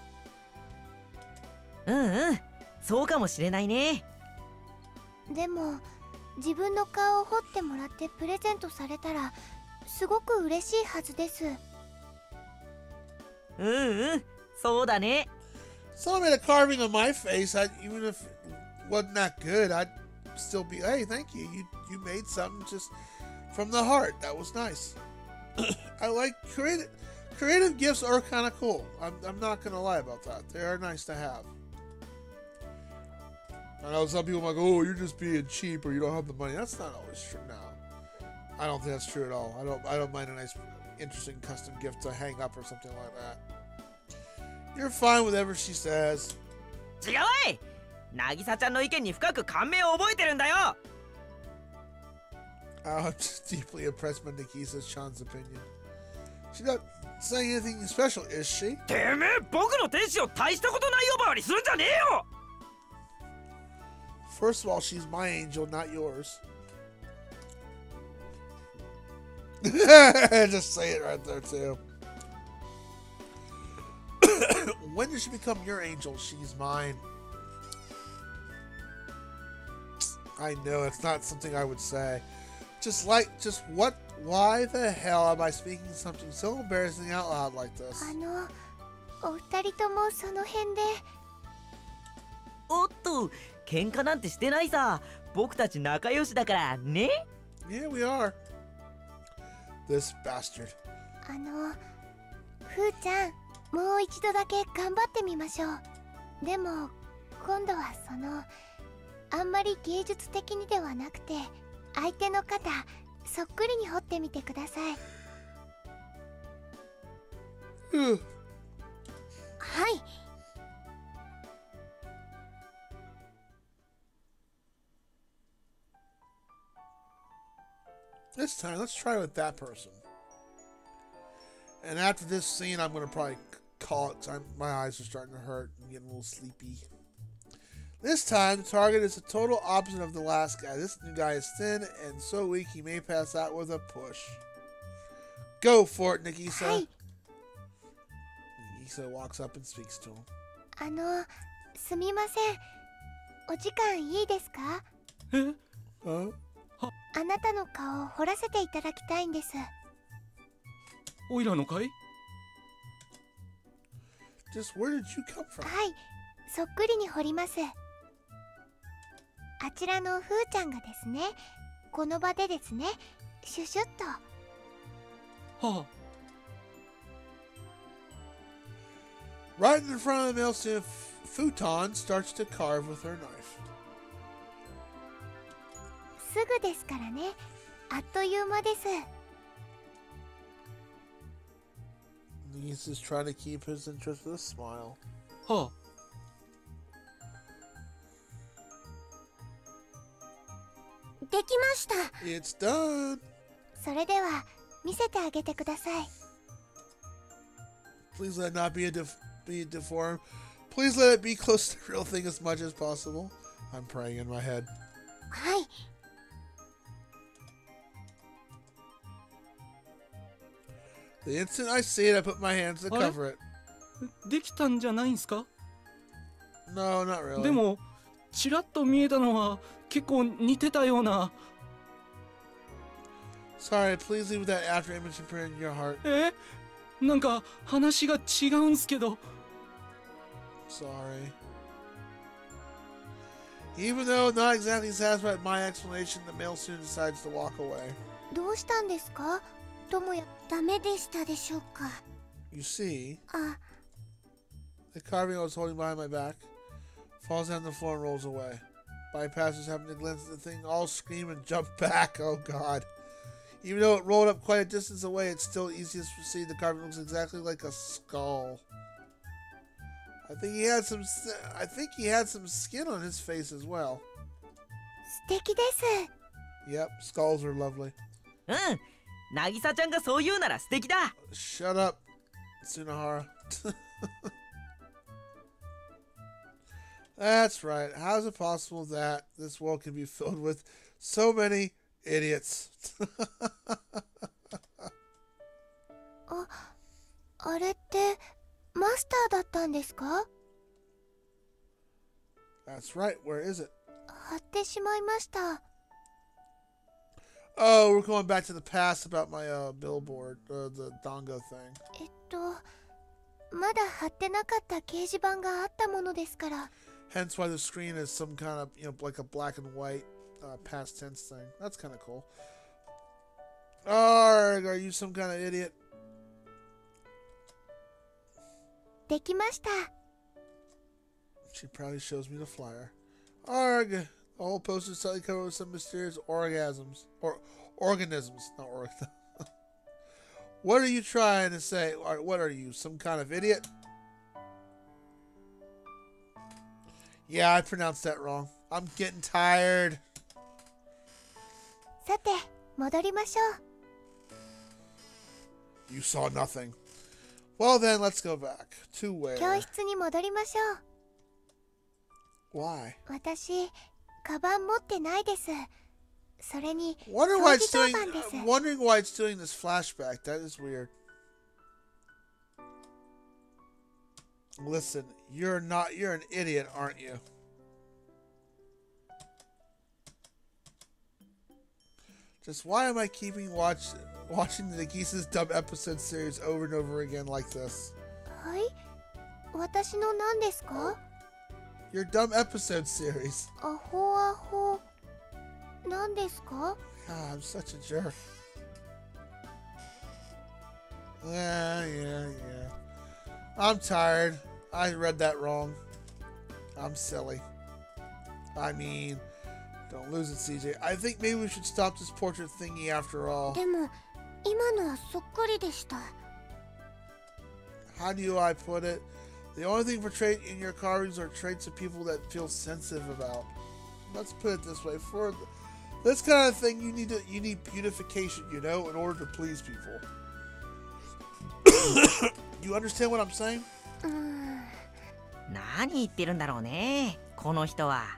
Speaker 5: うんうん、そうかもしれないね。
Speaker 4: でも自分の顔を彫ってもらってプレゼントされたらすごく嬉しいはずです。
Speaker 5: うんうん、そうだね。
Speaker 1: Someone made a carving on my face. I, even if it wasn't that good, I'd still be, hey, thank you. You you made something just from the heart. That was nice. I like creative creative gifts are kind of cool. I'm I'm not gonna lie about that. They are nice to have. I know some people might go, oh, you're just being cheap or you don't have the money. That's not always true. No, I don't think that's true at all. I don't I don't mind a nice, interesting custom gift to hang up or something like that. You're fine with whatever she says.
Speaker 5: 違うわい、渚ちゃんの意見に深く感銘を覚えてるんだよ。
Speaker 1: I'm just deeply impressed by Nagisa's Chan's opinion. She's not saying anything special, is she?
Speaker 5: てめえ、僕の天使を大したことない呼ばわりするんじゃねえよ。
Speaker 1: First of all, she's my angel, not yours. Just say it right there, too. When did she become your angel? She's mine. I know, it's not something I would say. Just like, just what Why the hell am I speaking something so embarrassing out loud like this?
Speaker 4: あのお二人ともその辺で。
Speaker 5: おっと、喧嘩なんてしてないさ。僕たち仲良しだからね。
Speaker 1: Yeah, we are. This bastard.
Speaker 4: あのふーちゃん、もう一度だけ頑張ってみましょう。でも今度はそのあんまり芸術的にではなくて、相手の肩そっくりに彫ってみてください。
Speaker 1: Ugh.
Speaker 4: はい。
Speaker 1: This time, let's try with that person. And after this scene, I'm gonna probably call it because my eyes are starting to hurt and getting a little sleepy. This time, the target is the total opposite of the last guy. This new guy is thin and so weak he may pass out with a push. Go for it, Nagisa.
Speaker 4: はい。
Speaker 1: Nagisa walks up and speaks to him.
Speaker 4: あのすみません。お時間いいですか？
Speaker 1: Huh?
Speaker 4: あなたの顔を彫らせていただきたいんです。
Speaker 7: おいらのかい？
Speaker 1: Just where did you come from?
Speaker 4: はい、そっくりに彫ります。あちらのふーちゃんがですね、この場でですね、シュシュッと。
Speaker 7: はあ。
Speaker 1: Right in front of the Melson, Futon starts to carve with her knife.
Speaker 4: すぐですからね。あっという間です。
Speaker 1: He's just trying to keep his interest with a smile.
Speaker 7: はあ。
Speaker 4: できました。
Speaker 1: It's done.
Speaker 4: それでは見せてあげてください。
Speaker 1: Please let it not be a def be deformed. Please let it be close to the real thing as much as possible. I'm praying in my head.
Speaker 4: はい。
Speaker 1: The instant I see it, I put my hands to
Speaker 7: What?
Speaker 1: cover it.
Speaker 7: できたんじゃないんすか？
Speaker 1: No, not really.
Speaker 7: でもちらっと見えたのは結構似てたような。
Speaker 1: Sorry, please leave that after image imprint in your heart.
Speaker 7: え？なんか話が違うんすけど。
Speaker 1: Sorry. Even though not exactly satisfied with my explanation, the male student decides to walk away.
Speaker 4: どうしたんですか？ともや、ダメでしたでしょうか？
Speaker 1: You see,
Speaker 4: あ、
Speaker 1: the carving I was holding behind my back falls down the floor and rolls away. Bypassers happen to glance at the thing, all scream and jump back. Oh god. Even though it rolled up quite a distance away, it's still easiest to see the carving looks exactly like a skull. I think he had some I think he had some skin on his face as well.
Speaker 4: 素敵です。
Speaker 1: Yep, skulls are lovely.
Speaker 5: うん。渚ちゃんがそう言うなら素敵だ。
Speaker 1: Shut up, Tsunohara. That's right. How is it possible that this world can be filled with so many idiots?
Speaker 4: あ、あれってマスターだったんですか？
Speaker 1: That's right. Where is it?
Speaker 4: 貼ってしまいました。
Speaker 1: Oh, we're going back to the past about my uh, billboard, uh, the Dongo thing.
Speaker 4: えっと、まだ貼ってなかった掲示板があったものですから。
Speaker 1: Hence why the screen is some kind of, you know, like a black and white uh, past tense thing. That's kind of cool. Arg, are you some kind of idiot?
Speaker 4: できました。
Speaker 1: She proudly shows me the flyer. Arg! The whole poster is slightly covered with some mysterious orgasms. Or organisms, not org. What are you trying to say? Or what are you, some kind of idiot? Yeah, I pronounced that wrong. I'm getting tired.
Speaker 4: さて、戻りましょう。
Speaker 1: You saw nothing. Well then, let's go back. To where?
Speaker 4: 教室に戻りましょう。
Speaker 1: Why?
Speaker 4: 私、カバン持ってないです。それに、
Speaker 1: Wonder why
Speaker 4: 掃
Speaker 1: it's
Speaker 4: 除
Speaker 1: doing.
Speaker 4: 当番です。
Speaker 1: I'm wondering why it's doing this flashback. That is weird. Listen, you're not. You're an idiot, aren't you? Just why am I keeping watch watching the Nagisa's dumb episode series over and over again like this?
Speaker 4: はい、私の何ですか？
Speaker 1: Your dumb episode series.
Speaker 4: アホアホ何ですか？
Speaker 1: God, I'm such a jerk. Yeah, yeah, yeah. I'm tired. I read that wrong. I'm silly. I mean, don't lose it, C J. I think maybe we should stop this portrait thingy after all.
Speaker 4: でも今のはそっくりでした。
Speaker 1: How do I put it? The only thing for trait in your carvings are traits of people that feel sensitive about. Let's put it this way: for this kind of thing, you need to you need beautification, you know, in order to please people. You understand what I'm saying?
Speaker 4: うーん。
Speaker 5: 何言ってるんだろうね、この人は。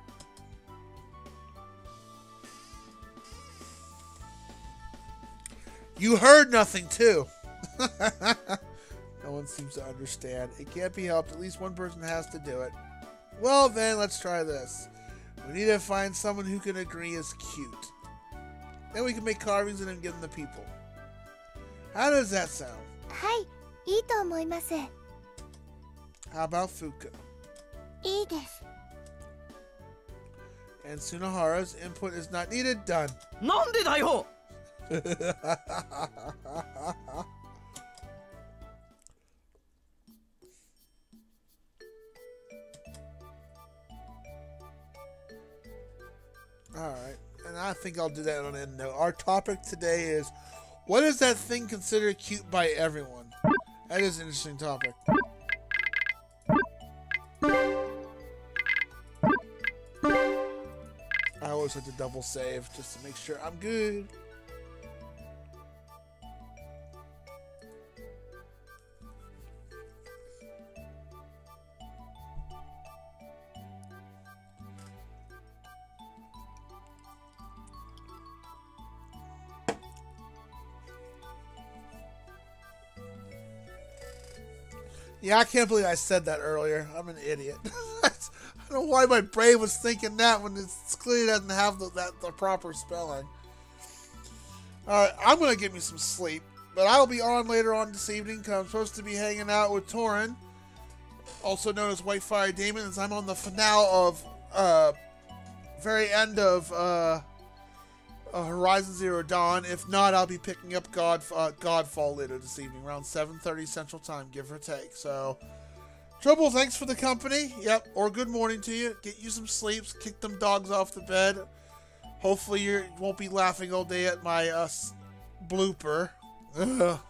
Speaker 1: You heard nothing too. No one seems to understand. It can't be helped. At least one person has to do it. Well then, let's try this. We need to find someone who can agree is cute. Then we can make carvings and then give them to people. How does that sound?
Speaker 4: はい、いいと思います。
Speaker 1: How about Fuka?
Speaker 4: いいです。
Speaker 1: And Sunahara's input is not needed. Done.
Speaker 5: なんでだよ。
Speaker 1: Alright, and I think I'll do that on an end note. Our topic today is, what is that thing considered cute by everyone? That is an interesting topic. I always like to double save just to make sure I'm good. Yeah, I can't believe I said that earlier. I'm an idiot. I don't know why my brain was thinking that when it clearly doesn't have the, that, the proper spelling. Alright, I'm going to get me some sleep. But I'll be on later on this evening because I'm supposed to be hanging out with Torin, also known as White Fire Demon, as I'm on the finale of, uh, very end of, uh, uh, Horizon Zero Dawn. If not, I'll be picking up God, uh, Godfall later this evening, around seven thirty Central Time, give or take. So, Trouble, thanks for the company. Yep, or good morning to you. Get you some sleeps, kick them dogs off the bed. Hopefully you won't be laughing all day at my, uh, blooper. Ugh.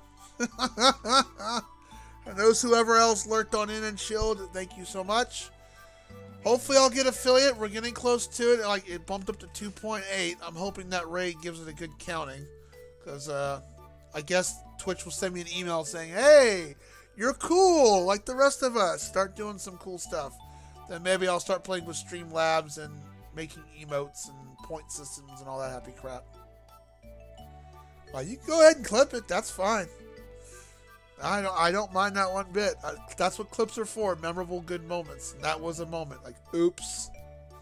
Speaker 1: And those whoever else lurked on In and Chilled, thank you so much. Hopefully I'll get affiliate. We're getting close to it. Like, it bumped up to two point eight. I'm hoping that rate gives it a good counting. Because, uh, I guess Twitch will send me an email saying, hey, you're cool, like the rest of us. Start doing some cool stuff. Then maybe I'll start playing with Streamlabs and making emotes and point systems and all that happy crap. Uh, you can go ahead and clip it. That's fine. I don't, I don't mind that one bit. I, that's what clips are for. Memorable, good moments. And that was a moment. Like, oops.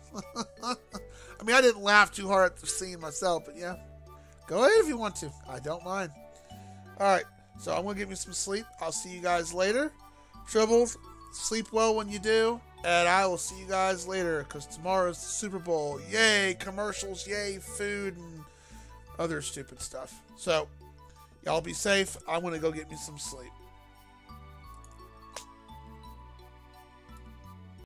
Speaker 1: I mean, I didn't laugh too hard at the scene myself, but yeah. Go ahead if you want to. I don't mind. Alright, so I'm going to get me some sleep. I'll see you guys later. Troubles, sleep well when you do. And I will see you guys later, because tomorrow's the Super Bowl. Yay, commercials, yay, food, and other stupid stuff. So, y'all be safe. I'm going to go get me some sleep.